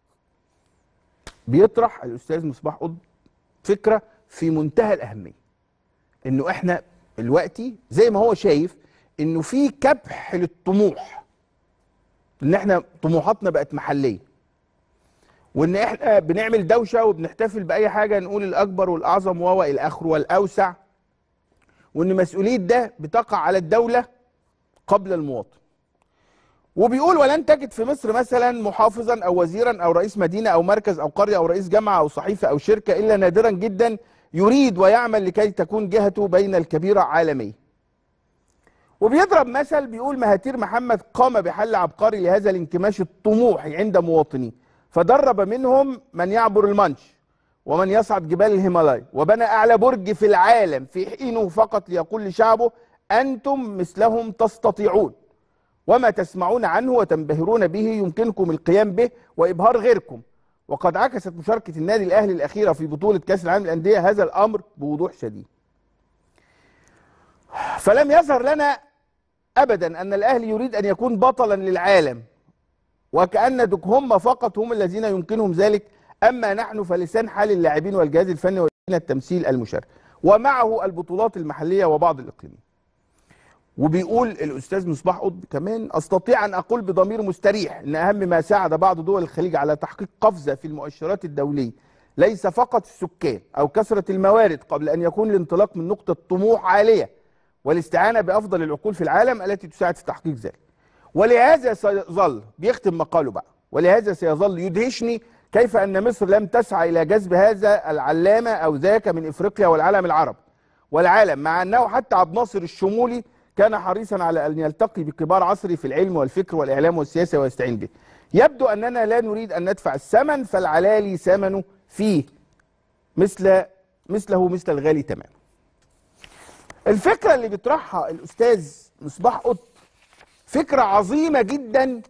بيطرح الأستاذ مصباح قطب فكرة في منتهى الأهمية، إنه إحنا دلوقتي زي ما هو شايف إنه في كبح للطموح، إن إحنا طموحاتنا بقت محلية، وإن إحنا بنعمل دوشة وبنحتفل بأي حاجة نقول الأكبر والأعظم وهو الآخر والأوسع، وإن مسؤولية ده بتقع على الدولة قبل المواطن. وبيقول ولن تجد في مصر مثلا محافظا أو وزيرا أو رئيس مدينة أو مركز أو قرية أو رئيس جامعة أو صحيفة أو شركة إلا نادرا جدا يريد ويعمل لكي تكون جهته بين الكبيرة عالمية. وبيضرب مثل بيقول مهاتير محمد قام بحل عبقري لهذا الانكماش الطموحي عند مواطنيه، فدرب منهم من يعبر المانش ومن يصعد جبال الهيمالايا، وبنى أعلى برج في العالم في حينه فقط ليقول لشعبه أنتم مثلهم تستطيعون، وما تسمعون عنه وتنبهرون به يمكنكم القيام به وإبهار غيركم. وقد عكست مشاركة النادي الأهلي الأخيرة في بطولة كأس العالم للأندية هذا الأمر بوضوح شديد. فلم يظهر لنا أبدا أن الأهلي يريد أن يكون بطلا للعالم، وكأن هم فقط هم الذين يمكنهم ذلك، أما نحن فلسان حال اللاعبين والجهاز الفني واللجنة التمثيل المشارك، ومعه البطولات المحلية وبعض الإقليمية. وبيقول الأستاذ مصباح قطب كمان أستطيع أن أقول بضمير مستريح أن أهم ما ساعد بعض دول الخليج على تحقيق قفزة في المؤشرات الدولية ليس فقط السكان أو كثرة الموارد قبل أن يكون الانطلاق من نقطة طموح عالية والاستعانة بأفضل العقول في العالم التي تساعد في تحقيق ذلك. ولهذا سيظل بيختم مقاله بقى، ولهذا سيظل يدهشني كيف أن مصر لم تسعى إلى جذب هذا العلامة أو ذاك من إفريقيا والعالم العربي والعالم، مع أنه حتى عبد الناصر الشمولي كان حريصا على أن يلتقي بكبار عصره في العلم والفكر والإعلام والسياسة ويستعين به. يبدو أننا لا نريد أن ندفع الثمن، فالعلالي ثمنه فيه مثل مثله مثل الغالي تماما. الفكرة اللي بيطرحها الأستاذ مصباح قطب فكرة عظيمة جدا،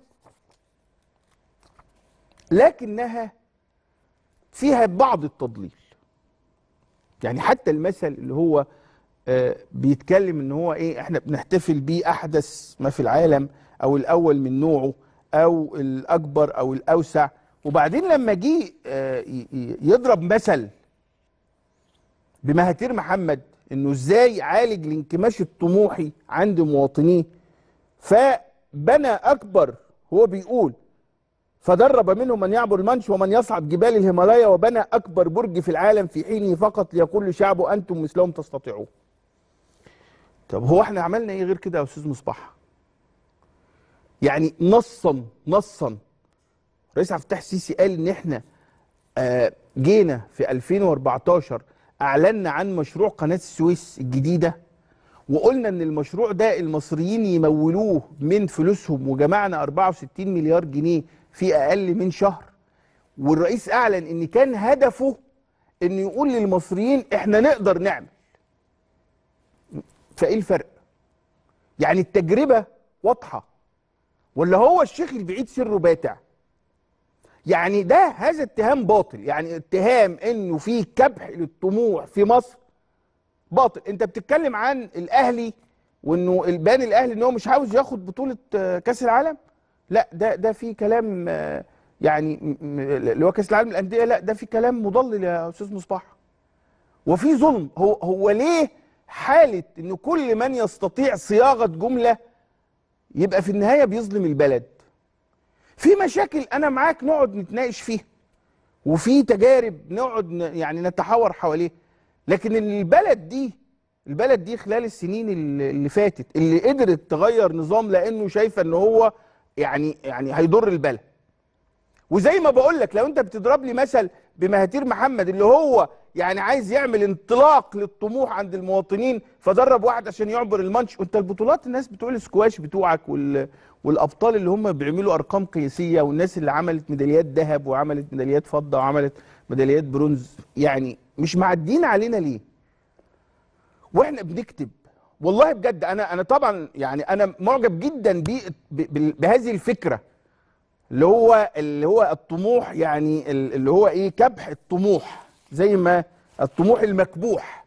لكنها فيها بعض التضليل. يعني حتى المثل اللي هو آه بيتكلم ان هو ايه، احنا بنحتفل بيه احدث ما في العالم او الاول من نوعه او الاكبر او الاوسع، وبعدين لما جه آه يضرب مثل بمهاتير محمد انه ازاي عالج الانكماش الطموحي عند مواطنيه، فبنى اكبر، هو بيقول فدرب منهم من يعبر المانش ومن يصعد جبال الهيمالايا وبنى اكبر برج في العالم في حينه فقط ليقول لشعبه انتم مثلهم تستطيعون. طب هو احنا عملنا ايه غير كده يا استاذ مصباح؟ يعني نصا نصا رئيس عبد الفتاح السيسي قال ان احنا آه جينا في ألفين وأربعتاشر اعلنا عن مشروع قناة السويس الجديدة، وقلنا ان المشروع ده المصريين يمولوه من فلوسهم، وجمعنا أربعة وستين مليار جنيه في اقل من شهر. والرئيس اعلن ان كان هدفه انه يقول للمصريين احنا نقدر نعمل. فايه الفرق؟ يعني التجربة واضحة ولا هو الشيخ اللي بعيد سره باتع؟ يعني ده هذا اتهام باطل، يعني اتهام انه في كبح للطموح في مصر باطل. انت بتتكلم عن الاهلي وانه البان الاهلي ان هو مش عاوز ياخد بطولة كاس العالم، لا ده ده في كلام يعني اللي هو كاس العالم للانديه، لا ده في كلام مضلل يا استاذ مصباح، وفي ظلم. هو هو ليه حاله ان كل من يستطيع صياغه جمله يبقى في النهايه بيظلم البلد؟ في مشاكل انا معاك نقعد نتناقش فيها، وفي تجارب نقعد يعني نتحاور حواليها، لكن البلد دي البلد دي خلال السنين اللي فاتت اللي قدرت تغير نظام لانه شايفه ان هو يعني يعني هيضر البلد. وزي ما بقول لك، لو انت بتضرب لي مثل بمهاتير محمد اللي هو يعني عايز يعمل انطلاق للطموح عند المواطنين فدرب واحد عشان يعبر الماتش، وانت البطولات الناس بتقول السكواش بتوعك وال والابطال اللي هم بيعملوا ارقام قياسيه، والناس اللي عملت ميداليات ذهب وعملت ميداليات فضه وعملت ميداليات برونز، يعني مش معدين علينا ليه؟ واحنا بنكتب والله بجد. انا انا طبعا يعني انا معجب جدا بهذه الفكره اللي هو اللي هو الطموح، يعني اللي هو ايه، كبح الطموح زي ما الطموح المكبوح.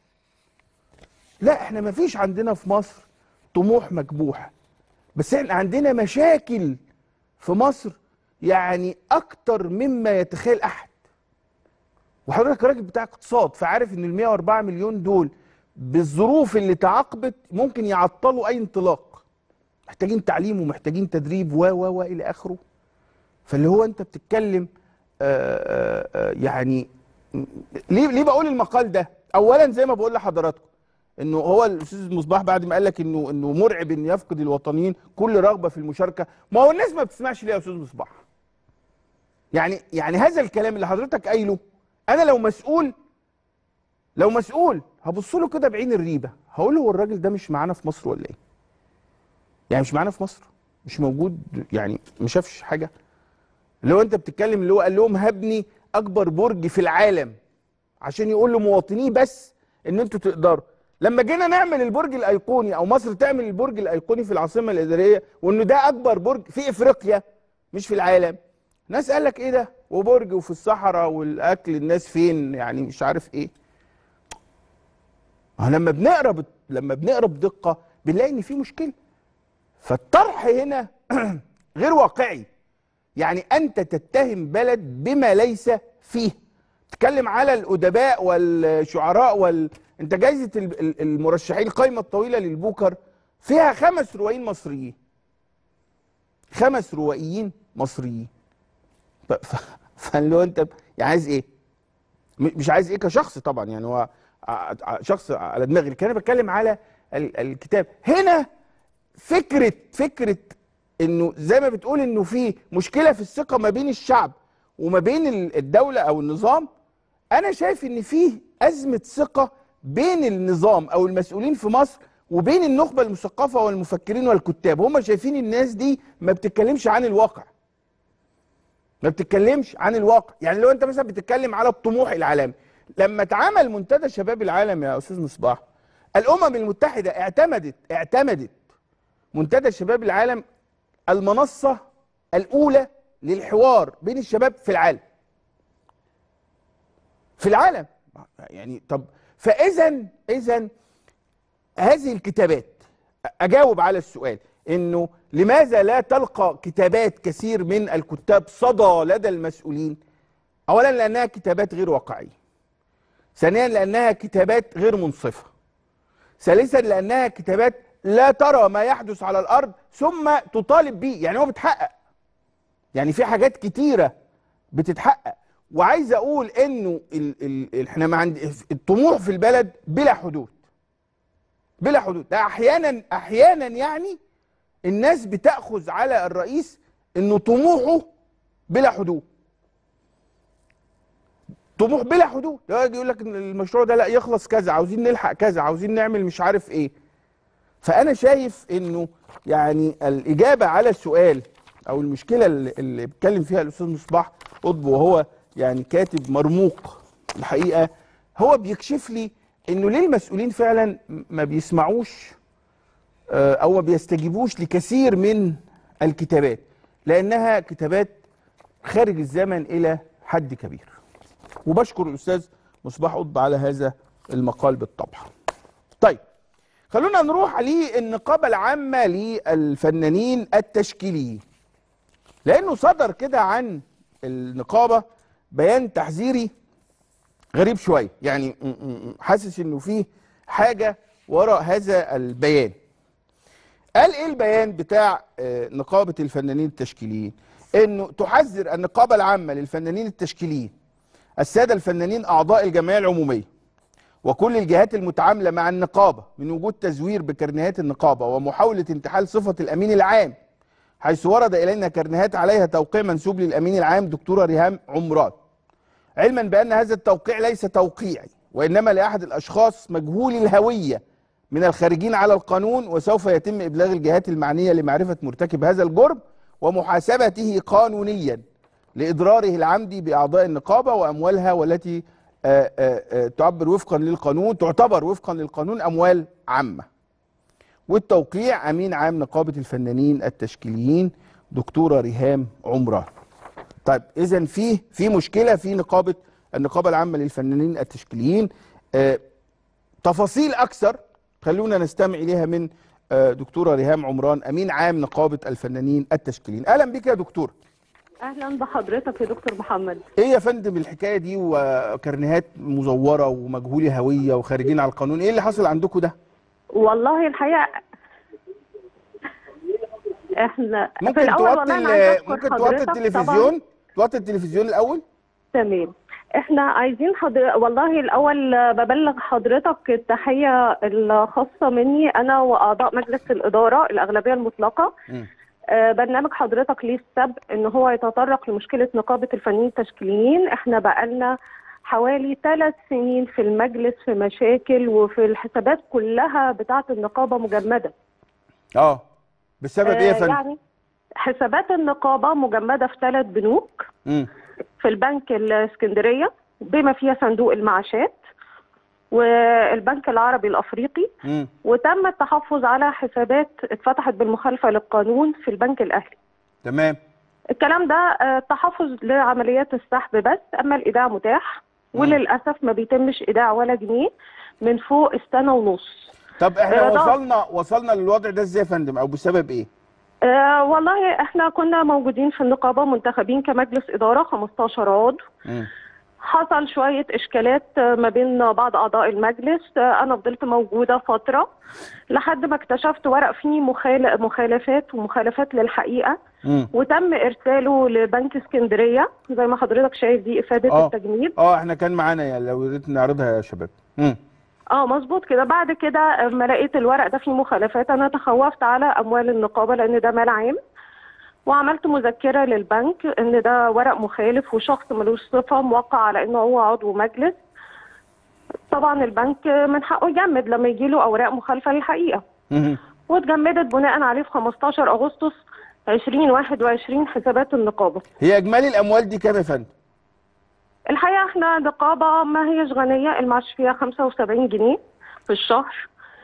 لا احنا ما فيش عندنا في مصر طموح مكبوح، بس احنا عندنا مشاكل في مصر يعني اكتر مما يتخيل احد. وحضرتك راجل بتاع اقتصاد فعارف ان ال مئة وأربعة مليون دول بالظروف اللي تعاقبت ممكن يعطلوا اي انطلاق. محتاجين تعليم ومحتاجين تدريب و و و الى اخره. فاللي هو انت بتتكلم آآ آآ يعني ليه ليه بقول المقال ده؟ اولا زي ما بقول لحضراتكم انه هو الاستاذ مصباح بعد ما قال لك انه انه مرعب ان يفقد الوطنيين كل رغبه في المشاركه، ما هو الناس ما بتسمعش ليه يا استاذ مصباح؟ يعني يعني هذا الكلام اللي حضرتك قايله، انا لو مسؤول لو مسؤول هبص له كده بعين الريبه، هقول له هو الراجل ده مش معانا في مصر ولا ايه؟ يعني مش معانا في مصر؟ مش موجود؟ يعني ما شافش حاجه؟ اللي هو انت بتتكلم اللي هو قال لهم هبني اكبر برج في العالم عشان يقول لمواطنيه بس ان انتوا تقدروا. لما جينا نعمل البرج الايقوني او مصر تعمل البرج الايقوني في العاصمه الاداريه وانه ده اكبر برج في افريقيا مش في العالم، ناس قال لك ايه ده؟ وبرج وفي الصحراء والاكل الناس فين؟ يعني مش عارف ايه. لما بنقرا ب... لما بنقرا بدقه بنلاقي ان في مشكله. فالطرح هنا غير واقعي. يعني انت تتهم بلد بما ليس فيه. تتكلم على الادباء والشعراء وال انت جايزه المرشحين القائمه الطويله للبوكر فيها خمس روائيين مصريين. خمس روائيين مصريين. ف... ف... فاللي هو انت يعني عايز ايه؟ مش عايز ايه كشخص طبعا، يعني هو شخص على دماغي، لكن انا بتكلم على الكتاب. هنا فكره فكره انه زي ما بتقول انه في مشكله في الثقه ما بين الشعب وما بين الدوله او النظام. انا شايف ان في ازمه ثقه بين النظام او المسؤولين في مصر وبين النخبه المثقفه والمفكرين والكتاب. هم شايفين الناس دي ما بتتكلمش عن الواقع. ما بتتكلمش عن الواقع. يعني لو انت مثلا بتتكلم على الطموح العالمي، لما اتعمل منتدى شباب العالم يا استاذ مصباح، الامم المتحده اعتمدت اعتمدت منتدى شباب العالم المنصه الاولى للحوار بين الشباب في العالم. في العالم يعني. طب فاذا اذا هذه الكتابات، اجاوب على السؤال انه لماذا لا تلقى كتابات كثير من الكتاب صدى لدى المسؤولين؟ اولا لانها كتابات غير واقعيه. ثانيا لانها كتابات غير منصفه. ثالثا لانها كتابات لا ترى ما يحدث على الارض ثم تطالب به. يعني هو بيتحقق، يعني في حاجات كتيره بتتحقق. وعايز اقول انه ال ال احنا ما عند الطموح في البلد بلا حدود. بلا حدود. ده احيانا احيانا يعني الناس بتاخذ على الرئيس انه طموحه بلا حدود. طموح بلا حدود. يجي يقول لك المشروع ده لا يخلص كذا، عاوزين نلحق كذا، عاوزين نعمل مش عارف ايه. فانا شايف انه يعني الاجابه على السؤال او المشكله اللي بيتكلم فيها الاستاذ مصباح قطب، وهو يعني كاتب مرموق الحقيقه، هو بيكشف لي انه ليه المسؤولين فعلا ما بيسمعوش او ما بيستجيبوش لكثير من الكتابات، لانها كتابات خارج الزمن الى حد كبير. وبشكر الاستاذ مصباح قطب على هذا المقال بالطبع. طيب خلونا نروح للنقابه العامه للفنانين التشكيليين، لانه صدر كده عن النقابه بيان تحذيري غريب شويه، يعني حاسس انه فيه حاجه وراء هذا البيان. قال ايه البيان بتاع نقابه الفنانين التشكيليين؟ انه تحذر النقابه العامه للفنانين التشكيليين الساده الفنانين اعضاء الجمعيه العموميه وكل الجهات المتعامله مع النقابه من وجود تزوير بكرنيهات النقابه ومحاوله انتحال صفه الامين العام، حيث ورد الينا كرنيهات عليها توقيع منسوب للامين العام دكتوره ريهام عمران، علما بان هذا التوقيع ليس توقيعي وانما لاحد الاشخاص مجهول الهويه من الخارجين على القانون، وسوف يتم ابلاغ الجهات المعنيه لمعرفه مرتكب هذا الجرم ومحاسبته قانونيا لاضراره العمدي باعضاء النقابه واموالها، والتي آآ آآ تعبر وفقا للقانون تعتبر وفقا للقانون اموال عامه. والتوقيع امين عام نقابه الفنانين التشكيليين دكتوره ريهام عمران. طيب اذا في في مشكله في نقابه النقابه العامه للفنانين التشكيليين. تفاصيل اكثر خلونا نستمع اليها من دكتوره ريهام عمران امين عام نقابه الفنانين التشكيليين. اهلا بك يا دكتوره. اهلا بحضرتك يا دكتور محمد. ايه يا فندم الحكايه دي وكرنيهات مزوره ومجهولي هويه وخارجين على القانون، ايه اللي حصل عندكم ده؟ والله الحقيقه احنا ممكن في الأول توطي ممكن توطي التلفزيون توطي التلفزيون الاول؟ تمام. احنا عايزين حضر... والله الاول ببلغ حضرتك التحيه الخاصه مني انا واعضاء مجلس الاداره الاغلبيه المطلقه. م. آه برنامج حضرتك ليه السبب ان هو يتطرق لمشكله نقابه الفنانين التشكيليين. احنا بقالنا حوالي ثلاث سنين في المجلس في مشاكل وفي الحسابات كلها بتاعه النقابه مجمده. اه بسبب ايه يا فندم؟ يعني حسابات النقابه مجمده في ثلاث بنوك. م. في البنك الاسكندريه بما فيها صندوق المعاشات والبنك العربي الافريقي. م. وتم التحفظ على حسابات اتفتحت بالمخالفه للقانون في البنك الاهلي. تمام. الكلام ده تحفظ لعمليات السحب بس، اما الايداع متاح. م. وللاسف ما بيتمش ايداع ولا جنيه من فوق السنه ونص. طب احنا وصلنا وصلنا للوضع ده ازاي يا فندم او بسبب ايه؟ آه والله احنا كنا موجودين في النقابه منتخبين كمجلس اداره خمستاشر عضو. م. حصل شويه اشكالات ما بين بعض اعضاء المجلس. آه انا فضلت موجوده فتره لحد ما اكتشفت ورق فيه مخال... مخالفات ومخالفات للحقيقه. م. وتم ارساله لبنك اسكندريه زي ما حضرتك شايف دي افاده آه. التجنيد. اه احنا كان معانا يعني لو ريت نعرضها يا شباب. امم اه مظبوط كده. بعد كده لما لقيت الورق ده فيه مخالفات انا تخوفت على اموال النقابه لان ده مال عام، وعملت مذكره للبنك ان ده ورق مخالف وشخص ملوش صفه موقع على انه هو عضو مجلس. طبعا البنك من حقه يجمد لما يجي له اوراق مخالفه للحقيقه. واتجمدت بناء عليه في خمستاشر اغسطس ألفين وواحد وعشرين حسابات النقابه. هي اجمالي الاموال دي كام يا فندم؟ الحقيقه احنا نقابه ما هيش غنيه، المعاش فيها خمسة وسبعين جنيه في الشهر.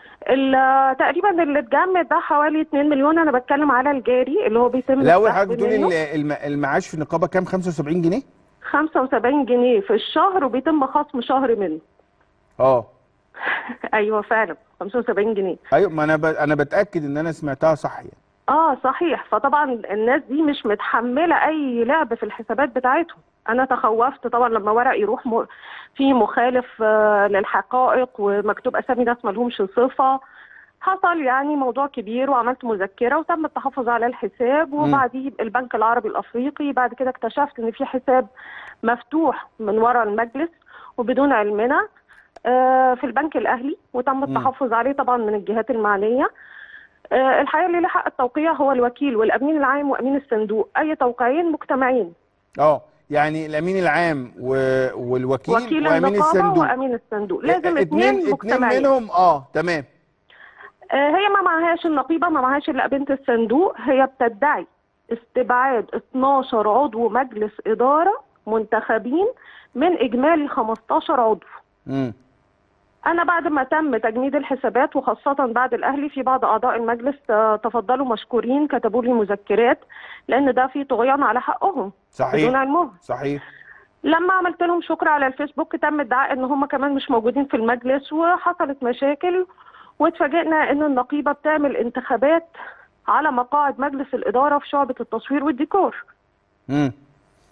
تقريبا اللي اتجمد ده حوالي اتنين مليون. انا بتكلم على الجاري اللي هو بيتم. الاول حضرتك بتقولي المعاش في النقابه كام؟ خمسة وسبعين جنيه؟ خمسة وسبعين جنيه في الشهر وبيتم خصم شهر منه. اه ايوه فعلا خمسة وسبعين جنيه. ايوه ما انا ب... انا بتاكد ان انا سمعتها صح يعني. اه صحيح. فطبعا الناس دي مش متحمله اي لعب في الحسابات بتاعتهم. انا تخوفت طبعا لما ورق يروح م... فيه مخالف آه للحقائق ومكتوب اسامي ناس ما لهمش صفه. حصل يعني موضوع كبير وعملت مذكره وتم التحفظ على الحساب. وبعديه البنك العربي الافريقي. بعد كده اكتشفت ان في حساب مفتوح من وراء المجلس وبدون علمنا آه في البنك الاهلي وتم التحفظ عليه طبعا من الجهات المعنيه. آه الحقيقه اللي له حق التوقيع هو الوكيل والامين العام وامين الصندوق، اي توقيعين مجتمعين. اه يعني الامين العام و... والوكيل وكيل وامين الصندوق وامين الصندوق لازم اتنين مجتمعين. اتنين منهم اه تمام. آه هي ما معهاش النقيبه ما معهاش الا بنت الصندوق. هي بتدعي استبعاد اتناشر عضو مجلس اداره منتخبين من اجمالي خمستاشر عضو. امم أنا بعد ما تم تجميد الحسابات وخاصة بعد الأهلي في بعض أعضاء المجلس تفضلوا مشكورين كتبوا لي مذكرات لأن ده في طغيان على حقهم. صحيح بدون علمهم. صحيح. لما عملت لهم شكر على الفيسبوك تم ادعاء إن هم كمان مش موجودين في المجلس وحصلت مشاكل واتفاجئنا إن النقيبة بتعمل انتخابات على مقاعد مجلس الإدارة في شعبة التصوير والديكور. امم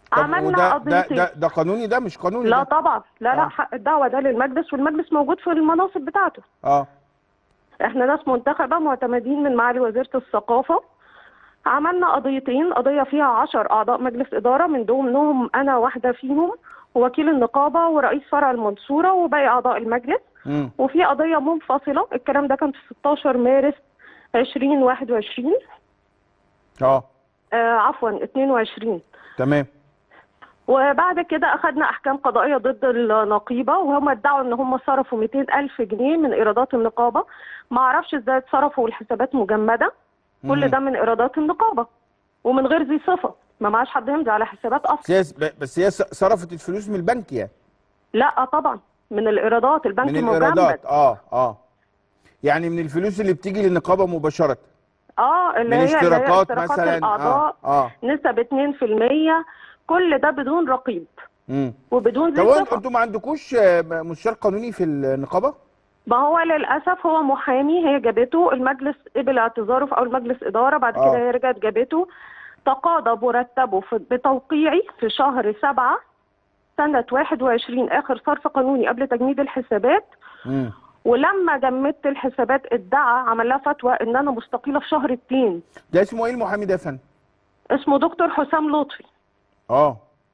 عملنا وده ده قضيتين. ده ده قانوني، ده مش قانوني لا ده. طبعا، لا لا آه. حق الدعوه ده للمجلس، والمجلس موجود في المناصب بتاعته. اه احنا ناس منتخبه معتمدين من معالي وزيره الثقافه. عملنا قضيتين، قضيه فيها عشر اعضاء مجلس اداره، من ضمنهم انا واحده فيهم، ووكيل النقابه ورئيس فرع المنصوره وباقي اعضاء المجلس. امم وفي قضيه منفصله، الكلام ده كان في ستاشر مارس ألفين وواحد وعشرين. اه آه عفوا اتنين وعشرين. تمام. وبعد كده اخذنا احكام قضائيه ضد النقيبه، وهم ادعوا ان هم صرفوا مئتين ألف جنيه من ايرادات النقابه. ما اعرفش ازاي اتصرفوا والحسابات مجمده. كل مم. ده من ايرادات النقابه ومن غير ذي صفه، ما معاش حد يمضي على حسابات اصلا. بس هي بس هي صرفت الفلوس من البنك يعني. لا طبعا من الايرادات، البنك من مجمد. الايرادات. اه اه يعني من الفلوس اللي بتيجي للنقابه مباشره. اه اللي من هي اللي هي اشتراكات اشتراكات مثلا. الاعضاء. اه اه نسب اتنين في المية، كل ده بدون رقيب امم وبدون طب ذي صفه. انتوا ما عندكوش آه، مستشار قانوني في النقابه؟ ما هو للاسف هو محامي، هي جابته المجلس قبل اعتذاره في اول مجلس اداره، بعد آه. كده هي رجعت جابته. تقاضى مرتبه في- بتوقيعي في شهر سبعة سنة واحد وعشرين، آخر صرف قانوني قبل تجميد الحسابات. امم ولما جمدت الحسابات ادعى، عمل لها فتوى إن أنا مستقيلة في شهر اتنين. ده اسمه ايه المحامي ده يا فندم؟ اسمه دكتور حسام لطفي. اه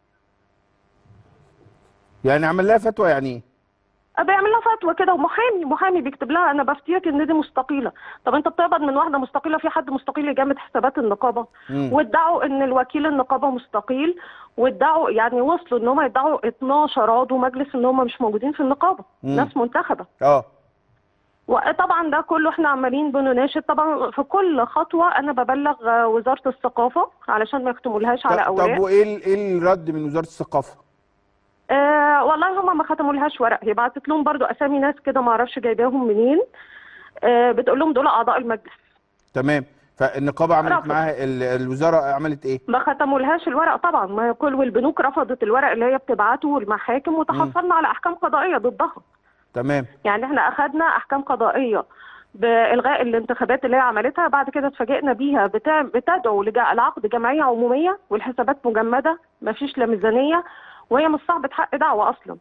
يعني عمل لها فتوى يعني ايه؟ بيعمل لها فتوى كده، ومحامي محامي بيكتب لها انا بفتيك ان دي مستقيله. طب انت بتقبض من واحده مستقيله؟ في حد مستقيل يجمد حسابات النقابه؟ مم. وادعوا ان الوكيل النقابه مستقيل، وادعوا يعني وصلوا ان هم يدعوا اتناشر عضو مجلس ان هم مش موجودين في النقابه، مم. ناس منتخبه. اه وطبعا ده كله احنا عمالين بنناشد. طبعا في كل خطوه انا ببلغ وزاره الثقافه علشان ما يختمولهاش على طب, اوراق. طب وايه ال- ايه الرد من وزاره الثقافه؟ آه والله هم ما ختمولهاش ورق، هي بعتت لهم برضو اسامي ناس كده ما اعرفش جايباهم منين. آه بتقول لهم دول اعضاء المجلس. تمام. فالنقابه عملت رفض. معاها ال- الوزاره عملت ايه؟ ما ختمولهاش الورق طبعا، ما كل والبنوك رفضت الورق اللي هي بتبعته والمحاكم، وتحصلنا على احكام قضائيه ضدها. تمام. يعني احنا اخذنا احكام قضائيه بالغاء الانتخابات اللي هي عملتها، بعد كده اتفاجئنا بيها بتاع بتدعو لجا- لعقد جمعيه عموميه والحسابات مجمده، ما فيش لا ميزانيه، وهي مش صاحبه حق دعوه اصلا.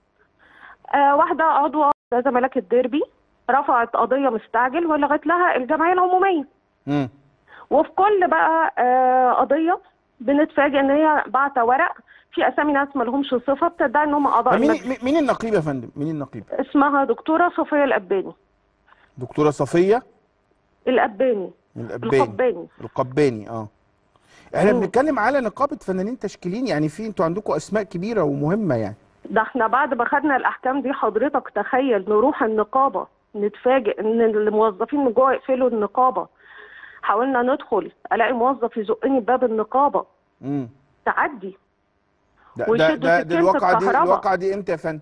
آه واحده عضوه استاذه ملاك الدربي رفعت قضيه مستعجل ولغت لها الجمعيه العموميه. امم وفي كل بقى آه قضيه بنتفاجئ ان هي بعت ورق في اسامي ناس ما لهمش صفه بتدعي ان هم اعضاء مين المجلس. مين النقيب يا فندم؟ مين النقيب؟ اسمها دكتوره صفيه الاباني. دكتوره صفيه الاباني القباني. القباني. القباني اه احنا مم. بنتكلم على نقابه فنانين تشكيليين، يعني في انتوا عندكم اسماء كبيره ومهمه يعني. ده احنا بعد ما خدنا الاحكام دي حضرتك تخيل نروح النقابه نتفاجئ ان الموظفين من جوه يقفلوا النقابه. حاولنا ندخل الاقي موظف يزقني بباب النقابه. امم تعدي. ده ده ويشدوا ده, ده سكينة الواقعه دي الكهرباء. الواقعه دي امتى يا فندم؟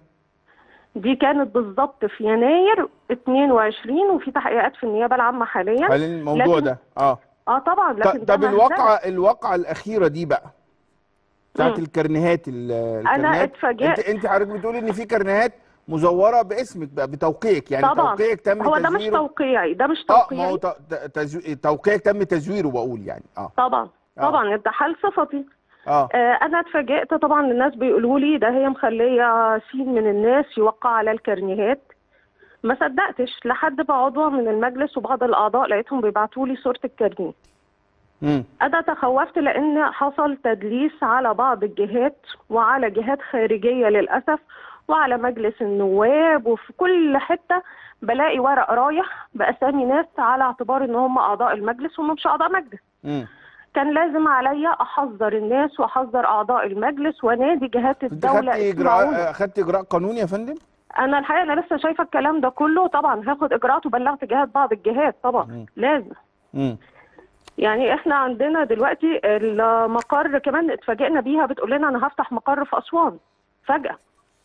دي كانت بالظبط في يناير اتنين وعشرين، وفي تحقيقات في النيابه العامه حاليا. حاليا الموضوع لكن ده اه اه طبعا لكن ط- ده طب مهزلة. الواقعه الواقعه الاخيره دي بقى بتاعت مم. الكرنيهات ال- انا الكرنيهات. انت اتفاجئت. انت حضرتك بتقول ان في كرنيهات مزوره باسمك بقى بتوقيعك، يعني طبعا توقيعك تم هو ده مش تزويره. توقيعي، ده مش اه ما هو توقيعي. ت- ت- تزو- توقيعك تم تزويره بقول يعني اه طبعا آه. طبعا ده حال صفتي. اه آه انا اتفاجئت طبعا، الناس بيقولوا لي ده هي مخليه سين من الناس يوقع على الكرنيهات. ما صدقتش لحد ما عضوه من المجلس وبعض الاعضاء لقيتهم بيبعتوا لي صوره الكرنيه. امم انا تخوفت لان حصل تدليس على بعض الجهات وعلى جهات خارجيه للاسف، وعلى مجلس النواب، وفي كل حته بلاقي ورق رايح باسامي ناس على اعتبار ان هم اعضاء المجلس وهم مش اعضاء مجلس. امم كان لازم عليا احذر الناس واحذر اعضاء المجلس ونادي جهات انت الدوله خدتي اسمعونا. اجراء خدتي اجراء قانوني يا فندم؟ انا الحقيقه انا لسه شايفه الكلام ده كله، طبعا هاخد اجراءات وبلغت جهات بعض الجهات طبعا. مم. لازم. امم يعني احنا عندنا دلوقتي المقر كمان اتفاجئنا بيها، بتقول لنا انا هفتح مقر في اسوان فجأة،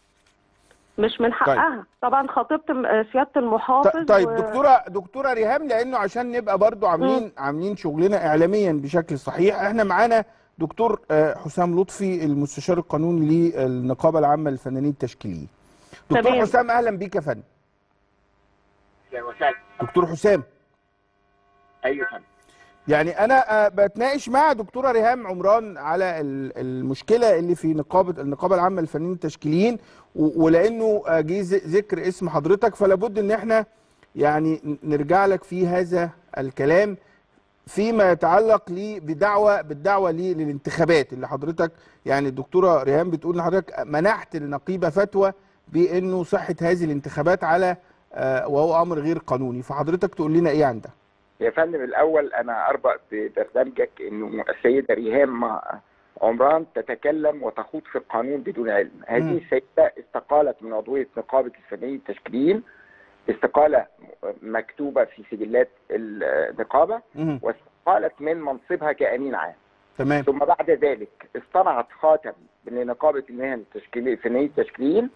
مش من حقها. طيب. طبعا خاطبت سيادة المحافظ. طيب و... دكتورة دكتورة ريهام، لانه عشان نبقى برضو عاملين م. عاملين شغلنا اعلاميا بشكل صحيح، احنا معانا دكتور حسام لطفي المستشار القانوني للنقابة العامة للفنانين التشكيليين. دكتور تمام. حسام اهلا بيك يا فندم. اهلا وسهلا. دكتور حسام. ايوه فندم. يعني انا بتناقش مع دكتوره ريهام عمران على المشكله اللي في نقابه النقابه العامه للفنانين التشكيليين، ولانه جه ذكر اسم حضرتك فلا بد ان احنا يعني نرجع لك في هذا الكلام فيما يتعلق لي بدعوه بالدعوه لي للانتخابات اللي حضرتك يعني الدكتوره ريهام بتقول ان حضرتك منحت النقيبه فتوى بانه صحه هذه الانتخابات على وهو امر غير قانوني، فحضرتك تقول لنا ايه عن ده؟ يا فندم الاول انا اربط ببرنامجك انه السيده ريهام عمران تتكلم وتخوض في القانون بدون علم. هذه السيده استقالت من عضويه نقابه الفنانين التشكيليين استقاله مكتوبه في سجلات النقابه، واستقالت من منصبها كامين عام. تمام. ثم بعد ذلك اصطنعت خاتم لنقابه المهن التشكيليه الفنانين التشكيليين،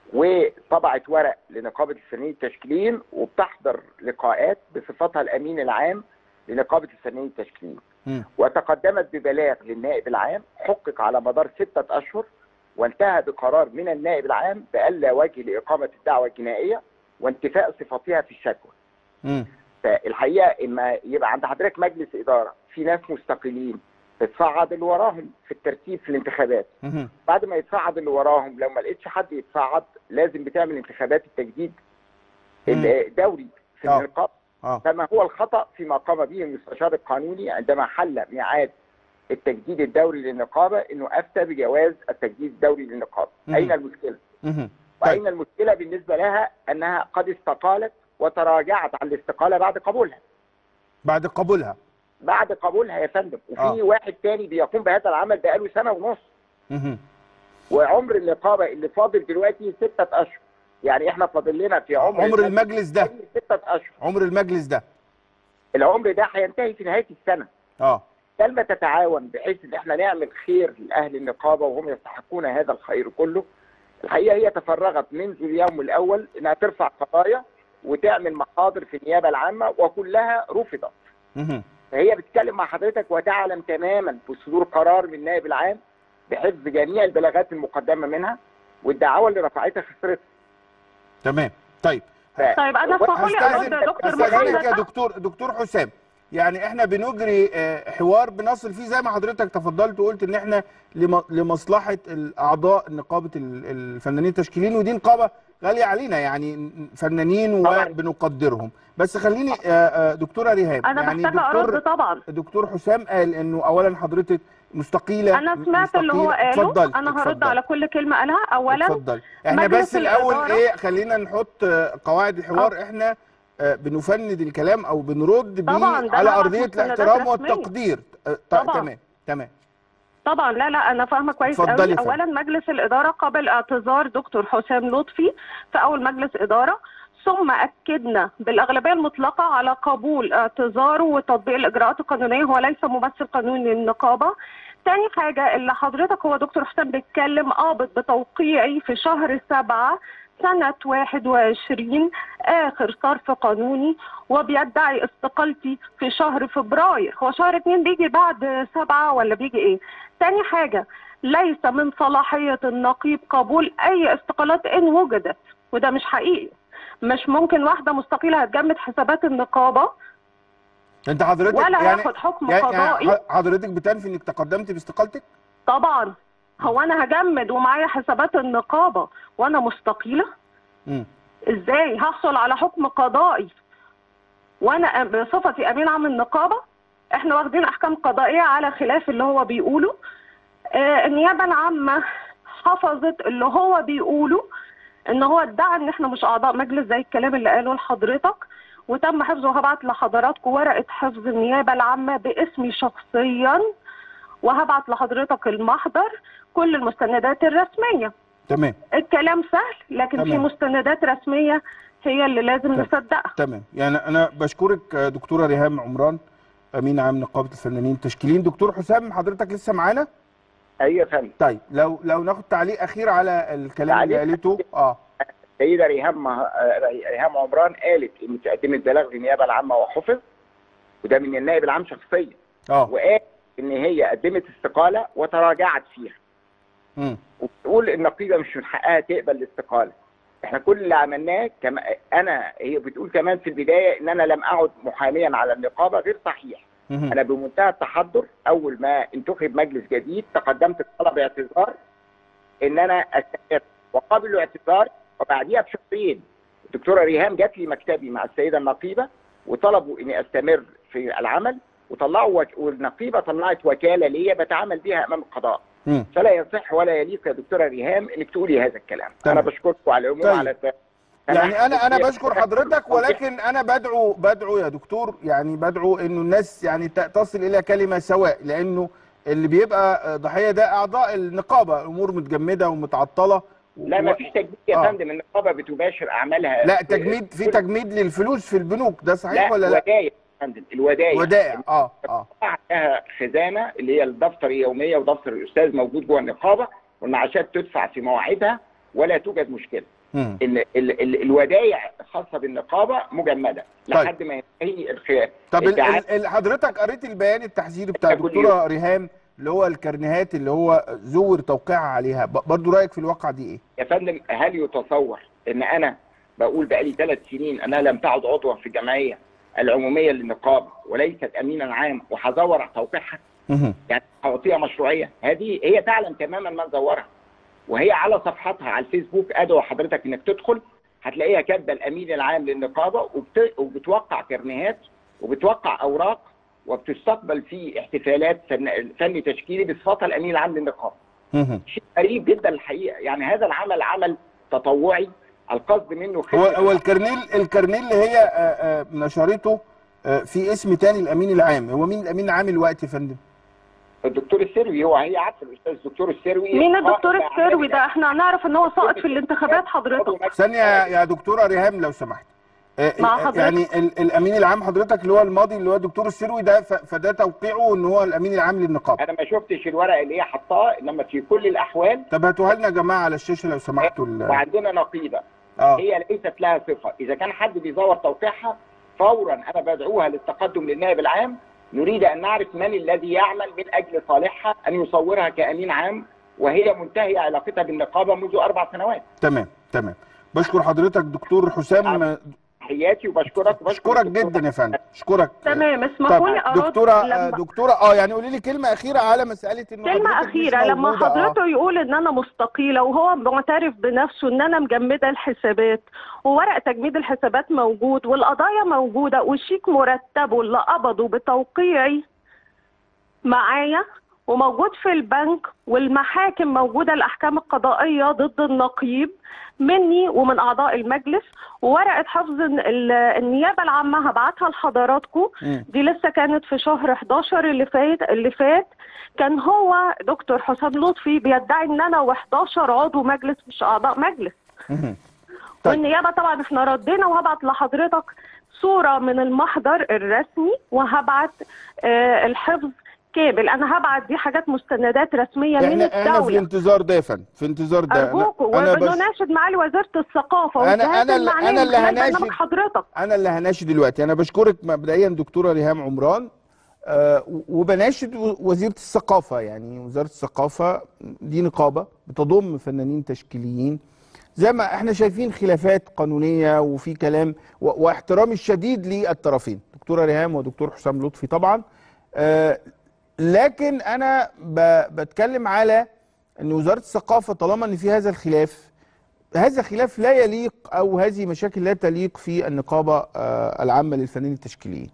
وطبعت ورق لنقابه الفنانين التشكيليين، وبتحضر لقاءات بصفتها الامين العام لنقابه الفنانين التشكيليين. وتقدمت ببلاغ للنائب العام حقق على مدار ستة اشهر، وانتهى بقرار من النائب العام بألا وجه لاقامه الدعوه الجنائيه وانتفاء صفتها في الشكوى. امم فالحقيقه اما يبقى عند حضرتك مجلس اداره في ناس مستقلين بتصعد اللي وراهم في الترتيب في الانتخابات، مم. بعد ما يتصعد اللي وراهم لو ما لقيتش حد يتصعد لازم بتعمل انتخابات التجديد الدوري في أوه. النقابه. أوه. فما هو الخطا فيما قام به المستشار القانوني عندما حل ميعاد التجديد الدوري للنقابه انه افتى بجواز التجديد الدوري للنقابه؟ مم. اين المشكله؟ مم. واين المشكله بالنسبه لها انها قد استقالت وتراجعت عن الاستقاله بعد قبولها؟ بعد قبولها بعد قبولها يا فندم. وفي آه. واحد تاني بيقوم بهذا العمل بقاله سنه ونص. مم. وعمر النقابه اللي فاضل دلوقتي ستة اشهر، يعني احنا فاضل لنا في عمر عمر المجلس ده ستة اشهر. عمر المجلس ده العمر ده هينتهي في نهايه السنه. اه كلمه تتعاون بحيث ان احنا نعمل خير لاهل النقابه وهم يستحقون هذا الخير كله. الحقيقه هي تفرغت منذ اليوم الاول انها ترفع قضايا وتعمل محاضر في النيابه العامه وكلها رفضت. مم. فهي بتتكلم مع حضرتك وتعلم تماما بصدور قرار من النائب العام بحفظ جميع البلاغات المقدمه منها، والدعاوى اللي رفعتها خسرتها. تمام. طيب ف... طيب انا اسمحوا لي ارد يا دكتور محمد. يا دكتور دكتور حسام، يعني احنا بنجري حوار بنصل فيه زي ما حضرتك تفضلت وقلت ان احنا لمصلحه الاعضاء نقابه الفنانين التشكيليين، ودي نقابه غاليه علينا يعني فنانين وبنقدرهم. بس خليني دكتوره ريهام، انا يعني محتاجه ارد طبعا. دكتور حسام قال انه اولا حضرتك مستقيله. انا سمعت مستقيلة. اللي هو قاله. اتفضل. انا هرد اتفضل. على كل كلمه قالها. اولا اتفضل. احنا بس الاول ايه خلينا نحط قواعد الحوار. أوه. احنا بنفند الكلام او بنرد بيه على ارضيه الاحترام والتقدير. طبعا. تمام تمام طبعا. لا لا انا فاهمه كويس قوي. اولا مجلس الاداره قبل اعتذار دكتور حسام لطفي في اول مجلس اداره، ثم اكدنا بالاغلبيه المطلقه على قبول اعتذاره وتطبيق الاجراءات القانونيه. هو ليس ممثل قانوني للنقابه. تاني حاجه اللي حضرتك هو دكتور حسام بيتكلم قابض بتوقيعي في شهر سبعة سنة واحد وعشرين آخر صرف قانوني، وبيدعي استقالتي في شهر فبراير. هو شهر اتنين بيجي بعد سبعة ولا بيجي ايه؟ تاني حاجة ليس من صلاحية النقيب قبول أي استقالات إن وجدت، وده مش حقيقي. مش ممكن واحدة مستقيلة هتجمد حسابات النقابة انت حضرتك ولا يعني ياخد حكم يعني قضائي. حضرتك بتنفي انك تقدمت باستقالتك؟ طبعا. هو انا هجمد ومعايا حسابات النقابه وانا مستقيله؟ امم ازاي هحصل على حكم قضائي وانا بصفتي امين عام النقابه؟ احنا واخدين احكام قضائيه على خلاف اللي هو بيقوله. آه النيابه العامه حفظت اللي هو بيقوله، ان هو ادعى ان احنا مش اعضاء مجلس زي الكلام اللي قاله لحضرتك، وتم حفظه. وهبعت لحضراتكم ورقه حفظ النيابه العامه باسمي شخصيا، وهبعت لحضرتك المحضر كل المستندات الرسميه. تمام. الكلام سهل، لكن تمام. في مستندات رسميه هي اللي لازم تمام. نصدقها. تمام. يعني انا بشكرك دكتوره ريهام عمران امين عام نقابه الفنانين التشكيليين. دكتور حسام حضرتك لسه معانا؟ ايوه يا فندم. طيب لو لو ناخد تعليق اخير على الكلام اللي قالته. اه السيده ريهام ريهام عمران قالت ان تقدمت بلاغ للنيابه العامه وحفظ، وده من النائب العام شخصيا. اه وقال ان هي قدمت استقاله وتراجعت فيها. امم وبتقول النقيبه مش من حقها تقبل الاستقاله. احنا كل اللي عملناه كما انا هي بتقول كمان في البدايه ان انا لم اعد محاميا على النقابه، غير صحيح. انا بمنتهى التحضر اول ما انتخب مجلس جديد تقدمت بطلب اعتذار ان انا استمر، وقبلوا اعتذار، وبعديها بشهرين الدكتوره ريهام جات لي مكتبي مع السيده النقيبه وطلبوا اني استمر في العمل، وطلعوا وك... والنقيبه طلعت وكاله ليا بتعامل بيها امام القضاء. مم. فلا يصح ولا يليق يا دكتوره ريهام انك تقولي هذا الكلام. طيب. انا بشكركم على العموم. طيب. على ف... يعني انا انا بشكر حضرتك، ولكن انا بدعو بدعو يا دكتور، يعني بدعو انه الناس يعني تصل الى كلمه سواء، لانه اللي بيبقى ضحيه ده اعضاء النقابه، امور متجمده ومتعطله. لا ما فيش تجميد يا آه. فندم، النقابه بتباشر اعمالها. لا تجميد، في تجميد للفلوس في البنوك، ده صحيح لا ولا لا؟ ودايع يا فندم، الودايع ودائع اه اه لها خزانه اللي هي الدفتر اليوميه ودفتر الاستاذ موجود جوه النقابه، والمعاشات تدفع في مواعيدها ولا توجد مشكله. مم. ال ال ال الودايع الخاصه بالنقابه مجمده لحد طيب. ما ينتهي الخلاف. طب ال ال حضرتك قريت البيان التحذيري بتاع الدكتوره ريهام اللي هو الكرنيهات اللي هو زور توقيعها عليها، برضه رايك في الواقعه دي ايه؟ يا فندم هل يتصور ان انا بقول بقالي ثلاث سنين انا لم تعد عضوا في الجمعيه العموميه للنقابه وليست امينا عام وهزور توقيعها؟ يعني هعطيها مشروعيه؟ هذه هي تعلم تماما من زورها، وهي على صفحتها على الفيسبوك، ادعو حضرتك انك تدخل هتلاقيها كاتبه الامين العام للنقابه وبت... وبتوقع كرنيهات وبتوقع اوراق وبتستقبل في احتفالات فن, فن تشكيلي بصفتها الامين العام للنقابه. شيء غريب جدا الحقيقه، يعني هذا العمل عمل تطوعي القصد منه هو هو الكرنيل الكرنيل اللي هي آآ آآ نشرته في اسم تاني الامين العام، هو مين الامين العام الوقت يا فندم؟ الدكتور السروي. هو هي عارفه الاستاذ الدكتور السروي. مين الدكتور السروي ده؟ احنا هنعرف ان هو ساقط في الانتخابات حضرتك. ثانيه يا دكتوره ريهام لو سمحت. مع حضرتك. يعني الامين العام حضرتك اللي هو الماضي اللي هو الدكتور السروي ده، فده توقيعه ان هو الامين العام للنقابه. انا ما شفتش الورقه اللي هي حطاه، انما في كل الاحوال. طب هاتوها لنا يا جماعه على الشاشه لو سمحتوا. وعندنا نقيبه آه. هي ليست لها صفه، اذا كان حد بيزور توقيعها فورا انا بدعوها للتقدم للنائب العام. نريد ان نعرف من الذي يعمل من اجل صالحها ان يصورها كامين عام وهي منتهيه علاقتها بالنقابه منذ اربع سنوات. تمام تمام. بشكر حضرتك دكتور حسام، تحياتي وبشكرك بشكرك جدا يا فندم. اشكرك. تمام. اسمحوا لي ارد دكتوره لما... دكتوره اه يعني قولي لي كلمه اخيره على مساله انه كلمه اخيره لما حضرته آه. يقول ان انا مستقيله وهو معترف بنفسه ان انا مجمده الحسابات وورق تجميد الحسابات موجود والقضايا موجوده والشيك مرتب واللي قبضه بتوقيعي معايا وموجود في البنك والمحاكم موجوده الاحكام القضائيه ضد النقيب مني ومن اعضاء المجلس، وورقه حفظ النيابه العامه هبعتها لحضراتكم. دي لسه كانت في شهر حداشر اللي فات اللي فات كان هو دكتور حسام لطفي بيدعي ان انا وحداشر عضو مجلس مش اعضاء مجلس. طيب. والنيابه طبعا احنا ردينا، وهبعت لحضرتك صوره من المحضر الرسمي وهبعت آه الحفظ كامل. انا هبعت دي حاجات مستندات رسميه من الدوله. احنا في انتظار ده يا فندم، في انتظار ده. ارجوكم وبنناشد معالي وزاره الثقافه انا انا اللي انا اللي هناشد حضرتك. انا اللي هناشد دلوقتي. انا بشكرك مبدئيا دكتوره ريهام عمران، آه وبناشد وزيره الثقافه. يعني وزاره الثقافه دي نقابه بتضم فنانين تشكيليين، زي ما احنا شايفين خلافات قانونيه وفي كلام، واحترامي الشديد للطرفين دكتوره ريهام ودكتور حسام لطفي طبعا. آه لكن انا بتكلم على ان وزاره الثقافه طالما ان في هذا الخلاف، هذا خلاف لا يليق او هذه مشاكل لا تليق في النقابه العامه للفنانين التشكيليين.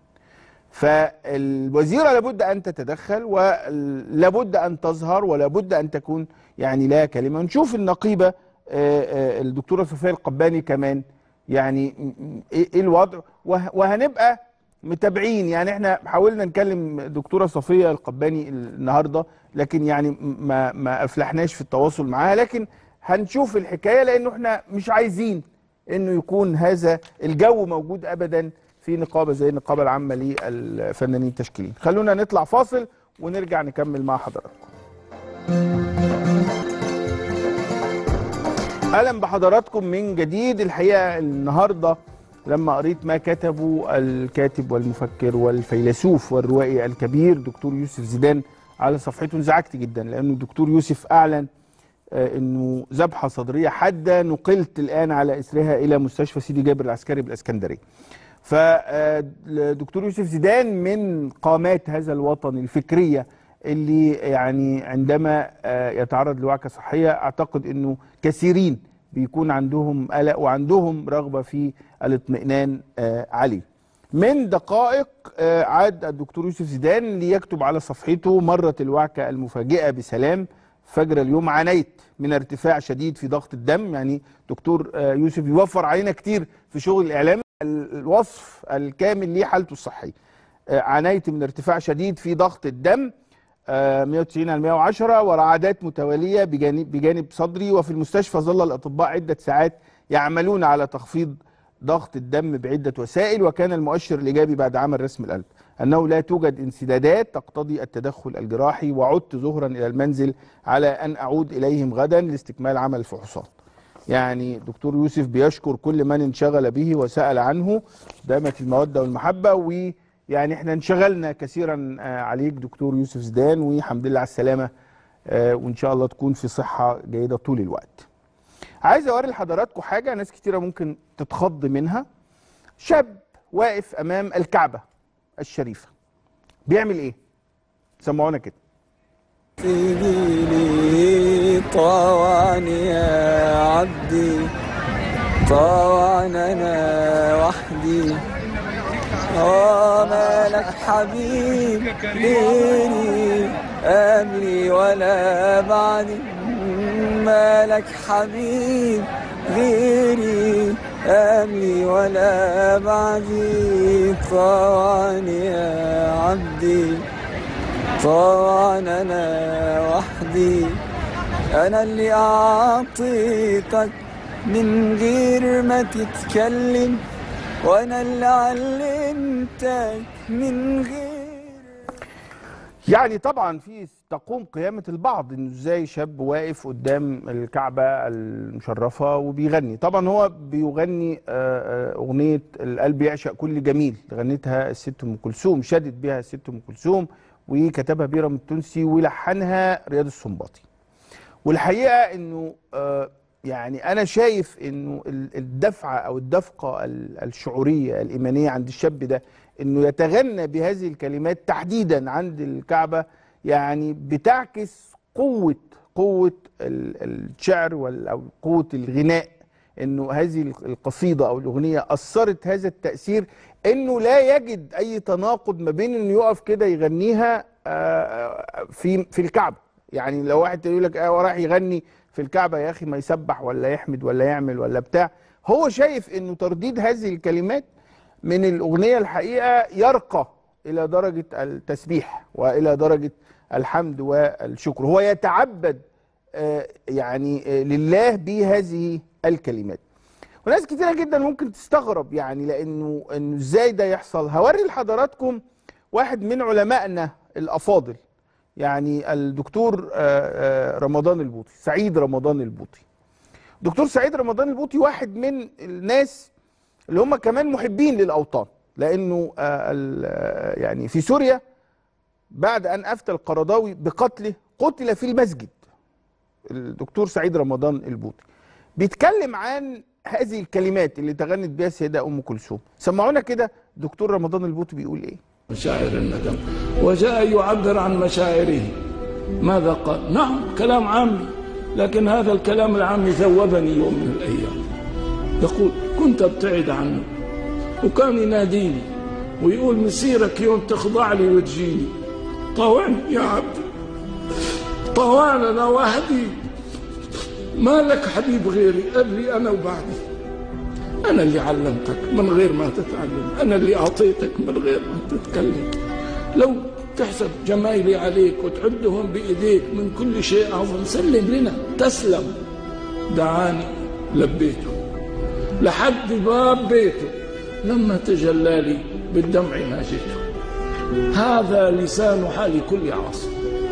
فالوزيره لابد ان تتدخل ولابد ان تظهر ولابد ان تكون يعني لها كلمه. نشوف النقيبه الدكتوره صفيه القباني كمان يعني ايه الوضع، وهنبقى متابعين. يعني احنا حاولنا نكلم دكتوره صفيه القباني النهارده، لكن يعني ما ما افلحناش في التواصل معاها، لكن هنشوف الحكايه، لانه احنا مش عايزين انه يكون هذا الجو موجود ابدا في نقابه زي النقابه العامه للفنانين التشكيليين. خلونا نطلع فاصل ونرجع نكمل مع حضراتكم. اهلا بحضراتكم من جديد. الحقيقه النهارده لما قريت ما كتبه الكاتب والمفكر والفيلسوف والروائي الكبير دكتور يوسف زيدان على صفحته انزعجت جدا، لانه الدكتور يوسف اعلن انه ذبحه صدريه حاده نقلت الان على اثرها الى مستشفى سيدي جابر العسكري بالاسكندريه. فدكتور يوسف زيدان من قامات هذا الوطن الفكرية اللي يعني عندما يتعرض لوعكة صحية اعتقد انه كثيرين بيكون عندهم قلق وعندهم رغبة في الاطمئنان عليه. من دقائق عاد الدكتور يوسف زيدان ليكتب على صفحته: مرت الوعكة المفاجئة بسلام، فجر اليوم عانيت من ارتفاع شديد في ضغط الدم. يعني دكتور يوسف يوفر علينا كتير في شغل الإعلام الوصف الكامل ليه حالته الصحية. عانيت من ارتفاع شديد في ضغط الدم مئة وتسعين على مئة وعشرة ورعدات متوالية بجانب, بجانب صدري، وفي المستشفى ظل الأطباء عدة ساعات يعملون على تخفيض ضغط الدم بعدة وسائل، وكان المؤشر الإيجابي بعد عمل رسم القلب أنه لا توجد انسدادات تقتضي التدخل الجراحي، وعدت ظهرا إلى المنزل على أن أعود إليهم غدا لاستكمال عمل الفحوصات. يعني دكتور يوسف بيشكر كل من انشغل به وسأل عنه، دامت المودة والمحبة، ويعني احنا انشغلنا كثيرا عليك دكتور يوسف زيدان، والحمد لله على السلامة، وإن شاء الله تكون في صحة جيدة طول الوقت. عايز أوري لحضراتكم حاجة ناس كتيرة ممكن تتخض منها. شاب واقف أمام الكعبة الشريفة بيعمل إيه؟ سمعونا كده. سيدي طوعني يا عبدي، طوعني أنا وحدي، وما لك حبيب غيري قبلي ولا بعدي، ما لك حبيب غيري قبلي ولا بعدي، طوعني يا عبدي، طوعا أنا وحدي، أنا اللي أعطيتك من غير ما تتكلم، وأنا اللي علمتك من غير. يعني طبعا في تقوم قيامة البعض انه ازاي شاب واقف قدام الكعبة المشرفة وبيغني. طبعا هو بيغني اغنية القلب يعشق كل جميل، غنتها الست ام كلثوم، شدت بها الست ام كلثوم، وكتبها بيرم التونسي ولحنها رياض السنباطي. والحقيقة انه يعني انا شايف انه الدفعة او الدفقة الشعورية الايمانية عند الشاب ده انه يتغنى بهذه الكلمات تحديدا عند الكعبة، يعني بتعكس قوة قوة الشعر او قوة الغناء، انه هذه القصيدة او الاغنية اثرت هذا التأثير، انه لا يجد اي تناقض ما بين انه يقف كده يغنيها في في الكعبة. يعني لو واحد يقول لك اه رايح يغني في الكعبة، يا اخي ما يسبح ولا يحمد ولا يعمل ولا بتاع. هو شايف انه ترديد هذه الكلمات من الأغنية الحقيقة يرقى إلى درجة التسبيح وإلى درجة الحمد والشكر. هو يتعبد يعني لله بهذه الكلمات. وناس كتيرة جدا ممكن تستغرب، يعني لأنه إنه إزاي ده يحصل. هوري لحضراتكم واحد من علمائنا الأفاضل، يعني الدكتور رمضان البوطي، سعيد رمضان البوطي. دكتور سعيد رمضان البوطي واحد من الناس اللي هم كمان محبين للأوطان، لأنه يعني في سوريا بعد أن أفتى القرضاوي بقتله قتل في المسجد. الدكتور سعيد رمضان البوطي بيتكلم عن هذه الكلمات اللي تغنت بها السيدة أم كلثوم. سمعونا كده دكتور رمضان البوطي بيقول إيه. مشاعر الندم، وجاء يعبر عن مشاعره. ماذا قال؟ نعم كلام عامي، لكن هذا الكلام العامي ذوبني يوم من الأيام. يقول كنت ابتعد عنه وكان يناديني ويقول مسيرك يوم تخضع لي وتجيني، طوعني يا عبدي، طوعني انا وحدي، ما لك حبيب غيري قبلي انا وبعدي، انا اللي علمتك من غير ما تتعلم، انا اللي اعطيتك من غير ما تتكلم. لو تحسب جمايلي عليك وتعدهم بايديك من كل شيء اعظم، سلم لنا تسلم. دعاني لبيته لحد باب بيته، لما تجلى لي بالدمع ناجيته. هذا لسان حال كل عاصي،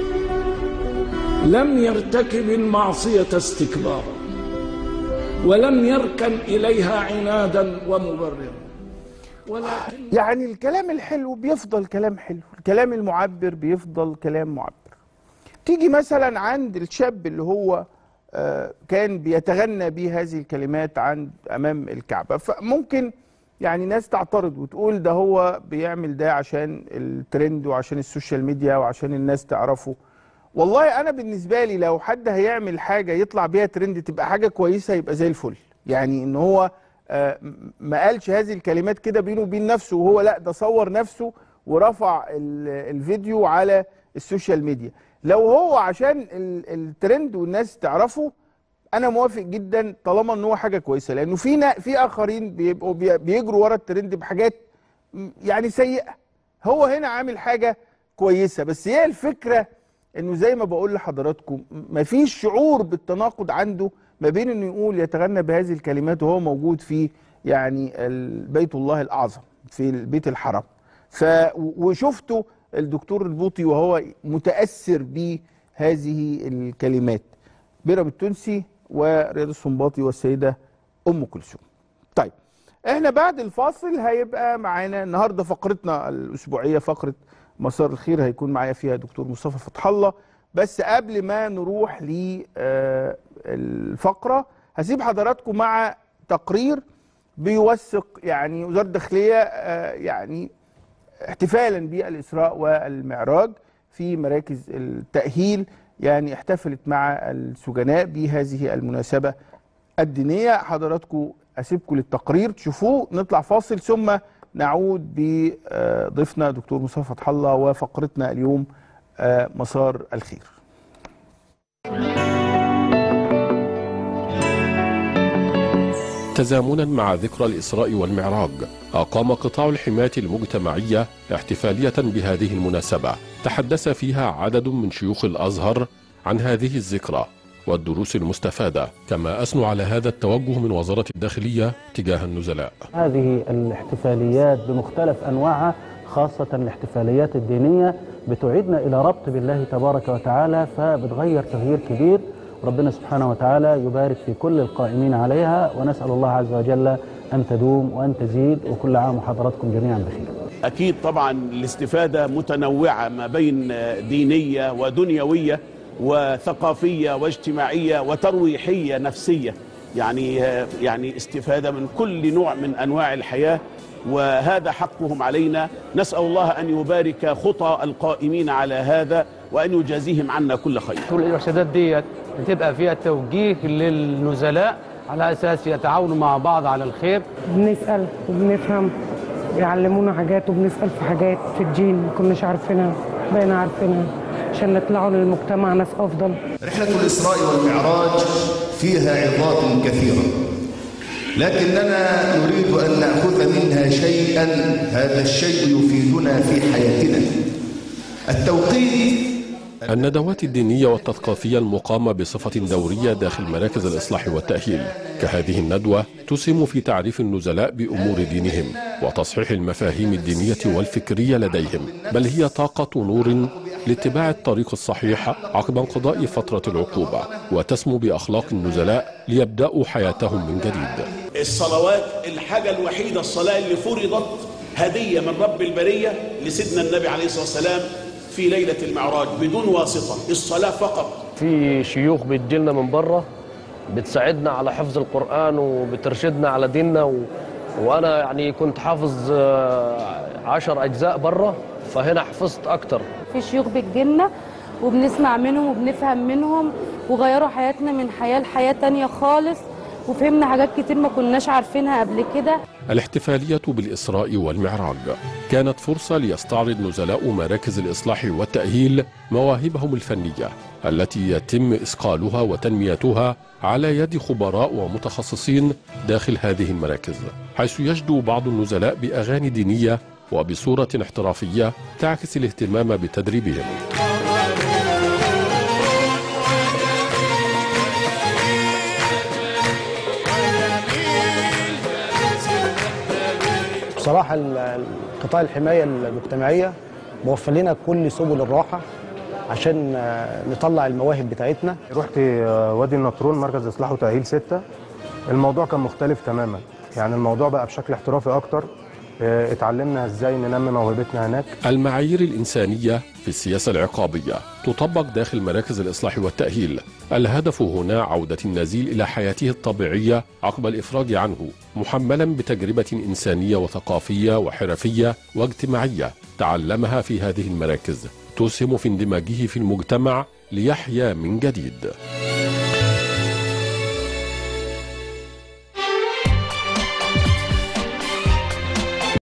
لم يرتكب المعصية استكبارا، ولم يركن إليها عنادا ومبررا، ولكن يعني الكلام الحلو بيفضل كلام حلو، الكلام المعبر بيفضل كلام معبر. تيجي مثلا عند الشاب اللي هو كان بيتغنى به هذه الكلمات عند أمام الكعبة، فممكن يعني ناس تعترض وتقول ده هو بيعمل ده عشان الترند وعشان السوشيال ميديا وعشان الناس تعرفه. والله انا بالنسبه لي لو حد هيعمل حاجه يطلع بيها ترند تبقى حاجه كويسه يبقى زي الفل. يعني ان هو آه ما قالش هذه الكلمات كده بينه وبين نفسه، وهو لا ده صور نفسه ورفع الفيديو على السوشيال ميديا. لو هو عشان الترند والناس تعرفه انا موافق جدا طالما ان هو حاجه كويسه، لانه في في اخرين بيبقوا بيجروا ورا الترند بحاجات يعني سيئه. هو هنا عامل حاجه كويسه، بس هي الفكره انه زي ما بقول لحضراتكم مفيش شعور بالتناقض عنده ما بين انه يقول يتغنى بهذه الكلمات وهو موجود في يعني بيت الله الاعظم في البيت الحرام. ف وشفتوا الدكتور البوطي وهو متاثر بهذه الكلمات، بيرام التونسي ورياض السنباطي والسيده ام كلثوم. طيب احنا بعد الفاصل هيبقى معانا النهارده فقرتنا الاسبوعيه فقره مسار الخير، هيكون معايا فيها دكتور مصطفى فتح الله. بس قبل ما نروح للفقره هسيب حضراتكم مع تقرير بيوثق يعني وزاره الداخليه يعني احتفالا بالاسراء والمعراج في مراكز التاهيل، يعني احتفلت مع السجناء بهذه المناسبه الدينيه. حضراتكم اسيبكم للتقرير تشوفوه، نطلع فاصل ثم نعود بضيفنا دكتور مصطفى فتح الله وفقرتنا اليوم مسار الخير. تزامنا مع ذكرى الإسراء والمعراج، أقام قطاع الحماية المجتمعية احتفالية بهذه المناسبة تحدث فيها عدد من شيوخ الأزهر عن هذه الذكرى والدروس المستفادة، كما أثنوا على هذا التوجه من وزارة الداخلية تجاه النزلاء. هذه الاحتفاليات بمختلف أنواعها خاصة الاحتفاليات الدينية بتعيدنا إلى ربط بالله تبارك وتعالى، فبتغير تغيير كبير. ربنا سبحانه وتعالى يبارك في كل القائمين عليها، ونسأل الله عز وجل أن تدوم وأن تزيد، وكل عام وحضراتكم جميعا بخير. أكيد طبعا الاستفادة متنوعة ما بين دينية ودنيوية وثقافية واجتماعية وترويحية نفسية، يعني يعني استفادة من كل نوع من أنواع الحياة، وهذا حقهم علينا. نسأل الله أن يبارك خطى القائمين على هذا وأن يجازيهم عنا كل خير. كل الإرشادات ديت بتبقى فيها توجيه للنزلاء على أساس يتعاونوا مع بعض على الخير. بنسأل وبنفهم، بيعلمونا حاجات وبنسأل في حاجات في الدين ما كناش عارفينها بقينا عارفينها عشان نطلعوا للمجتمع ناس أفضل. رحلة الإسراء والمعراج فيها عظات كثيرة، لكننا نريد أن نأخذ منها شيئا، هذا الشيء يفيدنا في حياتنا. التوقيت. الندوات الدينية والتثقيفية المقامة بصفة دورية داخل مراكز الإصلاح والتأهيل كهذه الندوة تسهم في تعريف النزلاء بأمور دينهم وتصحيح المفاهيم الدينية والفكرية لديهم، بل هي طاقة نور لاتباع الطريق الصحيح عقب انقضاء فترة العقوبة، وتسمو بأخلاق النزلاء ليبدأوا حياتهم من جديد. الصلوات الحاجة الوحيدة، الصلاة اللي فرضت هدية من رب البرية لسيدنا النبي عليه الصلاة والسلام في ليلة المعراج بدون واسطة، الصلاة فقط. في شيوخ بتجيلنا من بره بتساعدنا على حفظ القرآن وبترشدنا على ديننا و... وأنا يعني كنت حافظ عشر أجزاء بره، فهنا حفظت أكتر. في شيوخ بتجيلنا وبنسمع منهم وبنفهم منهم وغيروا حياتنا من حياة لحياة تانية خالص، وفهمنا حاجات كتير ما كناش عارفينها قبل كده. الاحتفالية بالإسراء والمعراج كانت فرصة ليستعرض نزلاء مراكز الإصلاح والتأهيل مواهبهم الفنية التي يتم إصقالها وتنميتها على يد خبراء ومتخصصين داخل هذه المراكز، حيث يجدو بعض النزلاء بأغاني دينية وبصورة احترافية تعكس الاهتمام بتدريبهم. بصراحة قطاع الحماية المجتمعية موفر لنا كل سبل الراحة عشان نطلع المواهب بتاعتنا. رحت وادي النطرون مركز إصلاح وتأهيل ستة. الموضوع كان مختلف تماما، يعني الموضوع بقى بشكل احترافي أكتر، آه، اتعلمنا ازاي ننمي موهبتنا هناك. المعايير الإنسانية في السياسة العقابية تطبق داخل مراكز الإصلاح والتأهيل. الهدف هنا عودة النزيل إلى حياته الطبيعية عقب الإفراج عنه، محملا بتجربة إنسانية وثقافية وحرفية واجتماعية تعلمها في هذه المراكز، تسهم في اندماجه في المجتمع ليحيا من جديد.